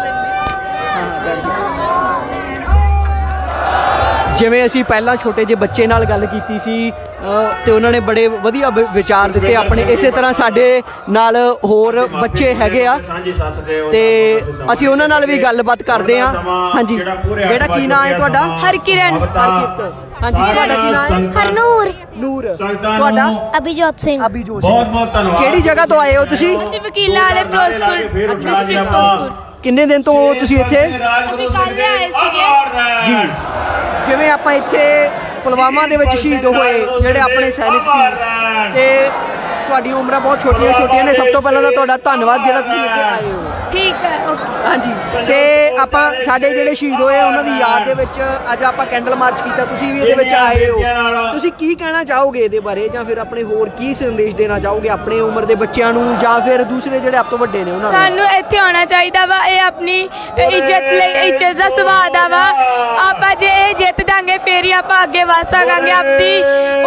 ਜਿਵੇਂ ਅਸੀਂ ਪਹਿਲਾਂ ਛੋਟੇ ਜਿਹੇ ਬੱਚੇ ਨਾਲ ਗੱਲ ਕੀਤੀ ਸੀ ਤੇ ਉਹਨਾਂ ਨੇ ਬੜੇ ਵਧੀਆ ਵਿਚਾਰ ਦਿੱਤੇ ਆਪਣੇ। ਇਸੇ ਤਰ੍ਹਾਂ ਸਾਡੇ ਨਾਲ ਹੋਰ ਬੱਚੇ ਹੈਗੇ ਆ ਤੇ ਅਸੀਂ ਉਹਨਾਂ ਨਾਲ ਵੀ ਗੱਲਬਾਤ ਕਰਦੇ ਹਾਂ। ਹਾਂਜੀ ਬੇਟਾ ਕੀ ਨਾਮ ਹੈ ਤੁਹਾਡਾ? ਹਰਕਿਰਨ। ਹਾਂਜੀ ਤੁਹਾਡਾ ਕੀ ਨਾਮ ਹੈ? ਹਰਨੂਰ। ਨੂਰ। ਤੁਹਾਡਾ? ਅਭਿਜੋਤ ਸਿੰਘ। ਅਭਿਜੋਤ ਸਿੰਘ। ਬਹੁਤ ਬਹੁਤ ਧੰਨਵਾਦ। ਕਿਹੜੀ ਜਗ੍ਹਾ ਤੋਂ ਆਏ ਹੋ ਤੁਸੀਂ? ਅਸੀਂ ਵਕੀਲਾਂ ਵਾਲੇ ਫਿਰੋਜ਼ਪੁਰ। ਕਿੰਨੇ ਦਿਨ ਤੋਂ ਤੁਸੀਂ ਇੱਥੇ? ਅਸੀਂ ਕੱਲ੍ਹ ਆਏ ਸੀਗੇ ਜੀ। ਜਿਵੇਂ ਆਪਾਂ ਇੱਥੇ ਪੁਲਵਾਮਾ ਦੇ ਵਿੱਚ ਸ਼ਹੀਦ ਹੋਏ ਜਿਹੜੇ ਆਪਣੇ ਸੈਨਿਕ ਸੀ ਤੇ ਤੁਹਾਡੀਆਂ ਉਮਰਾਂ ਬਹੁਤ ਛੋਟੀਆਂ ਛੋਟੀਆਂ ਨੇ, ਸਭ ਤੋਂ ਪਹਿਲਾਂ ਤਾਂ ਤੁਹਾਡਾ ਧੰਨਵਾਦ ਜਿਹੜਾ ਤੁਸੀਂ ਇੱਥੇ ਆਏ ਹੋ। ਠੀਕ ਹੈ ਓਕੇ। ਹਾਂਜੀ ਤੇ ਆਪਾਂ ਸਾਡੇ ਜਿਹੜੇ ਸ਼ਹੀਦ ਹੋਏ ਉਹਨਾਂ ਦੀ ਯਾਦ ਦੇ ਵਿੱਚ ਅੱਜ ਆਪਾਂ ਕੈਂਡਲ ਮਾਰਚ ਕੀਤਾ, ਤੁਸੀਂ ਵੀ ਇਹਦੇ ਵਿੱਚ ਆਏ ਹੋ। ਤੁਸੀਂ ਕੀ ਕਹਿਣਾ ਚਾਹੋਗੇ ਇਹਦੇ ਬਾਰੇ, ਜਾਂ ਫਿਰ ਆਪਣੇ ਹੋਰ ਕੀ ਸੰਦੇਸ਼ ਦੇਣਾ ਚਾਹੋਗੇ ਆਪਣੇ ਉਮਰ ਦੇ ਬੱਚਿਆਂ ਨੂੰ ਜਾਂ ਫਿਰ ਦੂਸਰੇ ਜਿਹੜੇ ਆਪ ਤੋਂ ਵੱਡੇ ਨੇ ਉਹਨਾਂ ਨੂੰ? ਸਾਨੂੰ ਇੱਥੇ ਆਉਣਾ ਚਾਹੀਦਾ ਵਾ, ਇਹ ਆਪਣੀ ਇੱਜ਼ਤ ਲਈ ਇੱਜ਼ਤ ਦਾ ਸਵਾਦ ਆ ਵਾ। ਆਪਾਂ ਜੇ ਇਹ ਜਿੱਤ ਦਾਂਗੇ ਫੇਰ ਹੀ ਆਪਾਂ ਅੱਗੇ ਵਧ ਸਕਾਂਗੇ। ਆਪਣੀ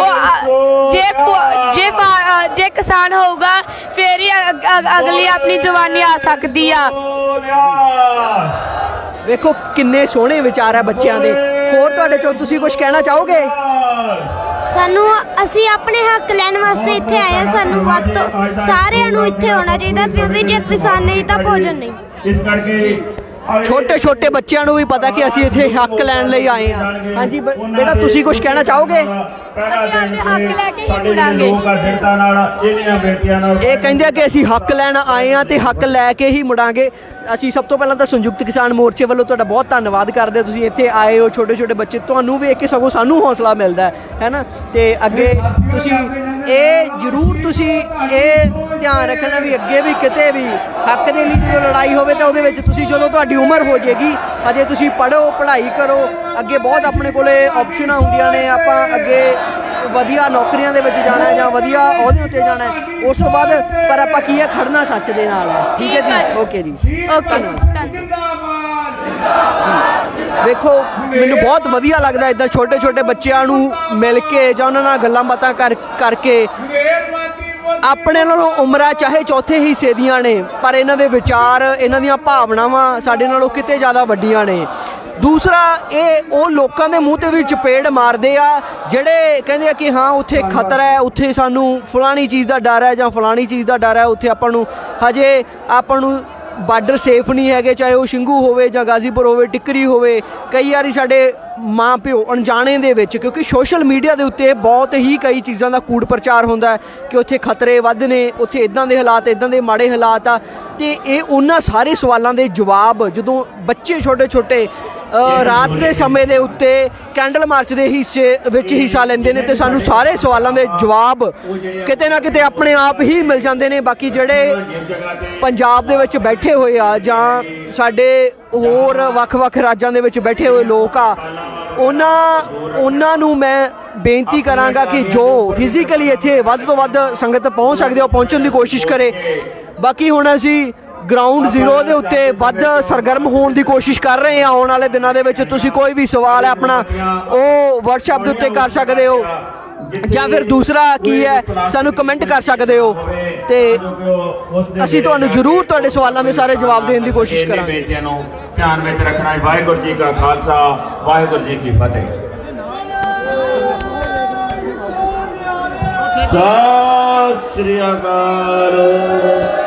ਜੇ ਕਿਸਾਨ ਹੋਊਗਾ ਫੇਰ ਹੀ ਅਗਲੀ ਆਪਣੀ ਜਵਾਨੀ ਆ ਸਕਦੀ ਆ। ਵੇਖੋ ਕਿੰਨੇ ਸੋਹਣੇ ਵਿਚਾਰ ਆ ਬੱਚਿਆਂ ਦੇ। ਹੋਰ ਤੁਹਾਡੇ ਚੋਂ ਤੁਸੀਂ ਕੁਝ ਕਹਿਣਾ ਚਾਹੋਗੇ? ਸਾਨੂੰ ਅਸੀਂ ਆਪਣੇ ਹੱਕ ਲੈਣ ਵਾਸਤੇ ਇੱਥੇ ਆਏ ਆ। ਸਾਨੂੰ ਵੱਧ ਤੋਂ ਸਾਰਿਆਂ ਨੂੰ ਇੱਥੇ ਆਉਣਾ ਚਾਹੀਦਾ ਕਿਉਂਕਿ ਜੇ ਕਿਸਾਨ ਨਹੀਂ ਤਾਂ ਭੋਜਨ ਨਹੀਂ। ਇਸ ਕਰਕੇ ਛੋਟੇ ਛੋਟੇ ਬੱਚਿਆਂ ਨੂੰ ਵੀ ਪਤਾ ਕਿ ਅਸੀਂ ਇੱਥੇ ਹੱਕ ਲੈਣ ਲਈ ਆਏ ਹਾਂ। ਹਾਂਜੀ ਬੇਟਾ ਤੁਸੀਂ ਕੁਝ ਕਹਿਣਾ ਚਾਹੋਗੇ? ਇਹ ਕਹਿੰਦੇ ਆ ਕਿ ਅਸੀਂ ਹੱਕ ਲੈਣ ਆਏ ਹਾਂ ਤੇ ਹੱਕ ਲੈ ਕੇ ਹੀ ਮੁੜਾਂਗੇ। ਅਸੀਂ ਸਭ ਤੋਂ ਪਹਿਲਾਂ ਤਾਂ ਸੰਯੁਕਤ ਕਿਸਾਨ ਮੋਰਚੇ ਵੱਲੋਂ ਤੁਹਾਡਾ ਬਹੁਤ ਧੰਨਵਾਦ ਕਰਦੇ ਹਾਂ। ਤੁਸੀਂ ਇੱਥੇ ਆਏ ਹੋ, ਛੋਟੇ ਛੋਟੇ ਬੱਚੇ, ਤੁਹਾਨੂੰ ਵੇਖ ਕੇ ਸਗੋਂ ਸਾਨੂੰ ਹੌਸਲਾ ਮਿਲਦਾ ਹੈ ਨਾ। ਤੇ ਅੱਗੇ ਤੁਸੀਂ ਇਹ ਜ਼ਰੂਰ ਤੁਸੀਂ ਇਹ ਧਿਆਨ ਰੱਖਣਾ ਵੀ ਅੱਗੇ ਵੀ ਕਿਤੇ ਵੀ ਹੱਕ ਦੇ ਲਈ ਜਦੋਂ ਲੜਾਈ ਹੋਵੇ ਤਾਂ ਉਹਦੇ ਵਿੱਚ ਤੁਸੀਂ ਜਦੋਂ ਤੁਹਾਡੀ ਉਮਰ ਹੋ ਜਾਏਗੀ ਅਜੇ ਤੁਸੀਂ ਪੜ੍ਹੋ, ਪੜ੍ਹਾਈ ਕਰੋ, ਅੱਗੇ ਬਹੁਤ ਆਪਣੇ ਕੋਲੇ ਆਪਸ਼ਨਾਂ ਹੁੰਦੀਆਂ ਨੇ। ਆਪਾਂ ਅੱਗੇ ਵਧੀਆ ਨੌਕਰੀਆਂ ਦੇ ਵਿੱਚ ਜਾਣਾ ਜਾਂ ਵਧੀਆ ਅਹੁਦੇ ਉੱਤੇ ਜਾਣਾ, ਉਸ ਤੋਂ ਬਾਅਦ ਪਰ ਆਪਾਂ ਕੀ ਹੈ ਖੜਨਾ ਸੱਚ ਦੇ ਨਾਲ ਹੈ। ਠੀਕ ਹੈ ਜੀ, ਓਕੇ ਜੀ, ਵੇਖੋ ਮੈਨੂੰ ਬਹੁਤ ਵਧੀਆ ਲੱਗਦਾ ਇੱਦਾਂ ਛੋਟੇ ਛੋਟੇ ਬੱਚਿਆਂ ਨੂੰ ਮਿਲ ਕੇ ਜਾਂ ਉਹਨਾਂ ਨਾਲ ਗੱਲਾਂ ਬਾਤਾਂ ਕਰਕੇ। ਆਪਣੇ ਨਾਲੋਂ ਉਮਰਾਂ ਚਾਹੇ ਚੌਥੇ ਹਿੱਸੇ ਦੀਆਂ ਨੇ ਪਰ ਇਹਨਾਂ ਦੇ ਵਿਚਾਰ, ਇਹਨਾਂ ਦੀਆਂ ਭਾਵਨਾਵਾਂ ਸਾਡੇ ਨਾਲੋਂ ਕਿਤੇ ਜ਼ਿਆਦਾ ਵੱਡੀਆਂ ਨੇ। ਦੂਸਰਾ ਇਹ ਉਹ ਲੋਕਾਂ ਦੇ ਮੂੰਹ ਤੇ ਵੀ ਚਪੇੜ ਮਾਰਦੇ ਆ ਜਿਹੜੇ ਕਹਿੰਦੇ ਆ ਕਿ ਹਾਂ ਉੱਥੇ ਖਤਰਾ ਹੈ, ਉੱਥੇ ਸਾਨੂੰ ਫਲਾਣੀ ਚੀਜ਼ ਦਾ ਡਰ ਹੈ ਜਾਂ ਫਲਾਣੀ ਚੀਜ਼ ਦਾ ਡਰ ਹੈ, ਉੱਥੇ ਆਪਾਂ ਨੂੰ ਹਜੇ ਆਪਾਂ ਨੂੰ ਬਾਰਡਰ ਸੇਫ ਨਹੀਂ ਹੈਗੇ, ਚਾਹੇ ਉਹ ਸਿੰਘੂ ਹੋਵੇ ਜਾਂ ਗਾਜ਼ੀਪੁਰ ਹੋਵੇ, ਟਿੱਕਰੀ ਹੋਵੇ। ਕਈ ਵਾਰੀ ਸਾਡੇ ਮਾਂ ਪਿਓ ਅਣਜਾਣੇ ਦੇ ਵਿੱਚ, ਕਿਉਂਕਿ ਸੋਸ਼ਲ ਮੀਡੀਆ ਦੇ ਉੱਤੇ ਬਹੁਤ ਹੀ ਕਈ ਚੀਜ਼ਾਂ ਦਾ ਕੂੜ ਪ੍ਰਚਾਰ ਹੁੰਦਾ ਕਿ ਉੱਥੇ ਖਤਰੇ ਵੱਧ ਨੇ, ਉੱਥੇ ਇੱਦਾਂ ਦੇ ਹਾਲਾਤ, ਇੱਦਾਂ ਦੇ ਮਾੜੇ ਹਾਲਾਤ ਆ। ਅਤੇ ਇਹ ਉਹਨਾਂ ਸਾਰੇ ਸਵਾਲਾਂ ਦੇ ਜਵਾਬ ਜਦੋਂ ਬੱਚੇ ਛੋਟੇ ਛੋਟੇ ਰਾਤ ਦੇ ਸਮੇਂ ਦੇ ਉੱਤੇ ਕੈਂਡਲ ਮਾਰਚ ਦੇ ਹਿੱਸਾ ਲੈਂਦੇ ਨੇ ਅਤੇ ਸਾਨੂੰ ਸਾਰੇ ਸਵਾਲਾਂ ਦੇ ਜਵਾਬ ਕਿਤੇ ਨਾ ਕਿਤੇ ਆਪਣੇ ਆਪ ਹੀ ਮਿਲ ਜਾਂਦੇ ਨੇ। ਬਾਕੀ ਜਿਹੜੇ ਪੰਜਾਬ ਦੇ ਵਿੱਚ ਬੈਠੇ ਹੋਏ ਆ ਜਾਂ ਸਾਡੇ ਹੋਰ ਵੱਖ-ਵੱਖ ਰਾਜਾਂ ਦੇ ਵਿੱਚ ਬੈਠੇ ਹੋਏ ਲੋਕ ਆ, ਉਹਨਾਂ ਨੂੰ ਮੈਂ ਬੇਨਤੀ ਕਰਾਂਗਾ ਕਿ ਜੋ ਫਿਜ਼ੀਕਲੀ ਇੱਥੇ ਵੱਧ ਤੋਂ ਵੱਧ ਸੰਗਤ ਪਹੁੰਚ ਸਕਦੇ ਹੋ ਪਹੁੰਚਣ ਦੀ ਕੋਸ਼ਿਸ਼ ਕਰੇ। ਬਾਕੀ ਹੁਣ ਅਸੀਂ ਗਰਾਊਂਡ ਜ਼ੀਰੋ ਦੇ ਉੱਤੇ ਵੱਧ ਸਰਗਰਮ ਹੋਣ ਦੀ ਕੋਸ਼ਿਸ਼ ਕਰ ਰਹੇ ਹਾਂ। ਆਉਣ ਵਾਲੇ ਦਿਨਾਂ ਦੇ ਵਿੱਚ ਤੁਸੀਂ ਕੋਈ ਵੀ ਸਵਾਲ ਹੈ ਆਪਣਾ ਉਹ WhatsApp ਦੇ ਉੱਤੇ ਕਰ ਸਕਦੇ ਹੋ ਜਾਂ ਫਿਰ ਦੂਸਰਾ ਕੀ ਹੈ ਸਾਨੂੰ ਕਮੈਂਟ ਕਰ ਸਕਦੇ ਹੋ ਤੇ ਅਸੀਂ ਤੁਹਾਨੂੰ ਜ਼ਰੂਰ ਤੁਹਾਡੇ ਸਵਾਲਾਂ ਦੇ ਸਾਰੇ ਜਵਾਬ ਦੇਣ ਦੀ ਕੋਸ਼ਿਸ਼ ਕਰਾਂਗੇ। ਬੇਟਿਆਂ ਨੂੰ ਧਿਆਨ ਵਿੱਚ ਰੱਖਣਾ। ਵਾਹਿਗੁਰੂ ਜੀ ਕਾ ਖਾਲਸਾ, ਵਾਹਿਗੁਰੂ ਜੀ ਕੀ ਫਤਿਹ। ਸਤਿ ਸ੍ਰੀ ਅਕਾਲ।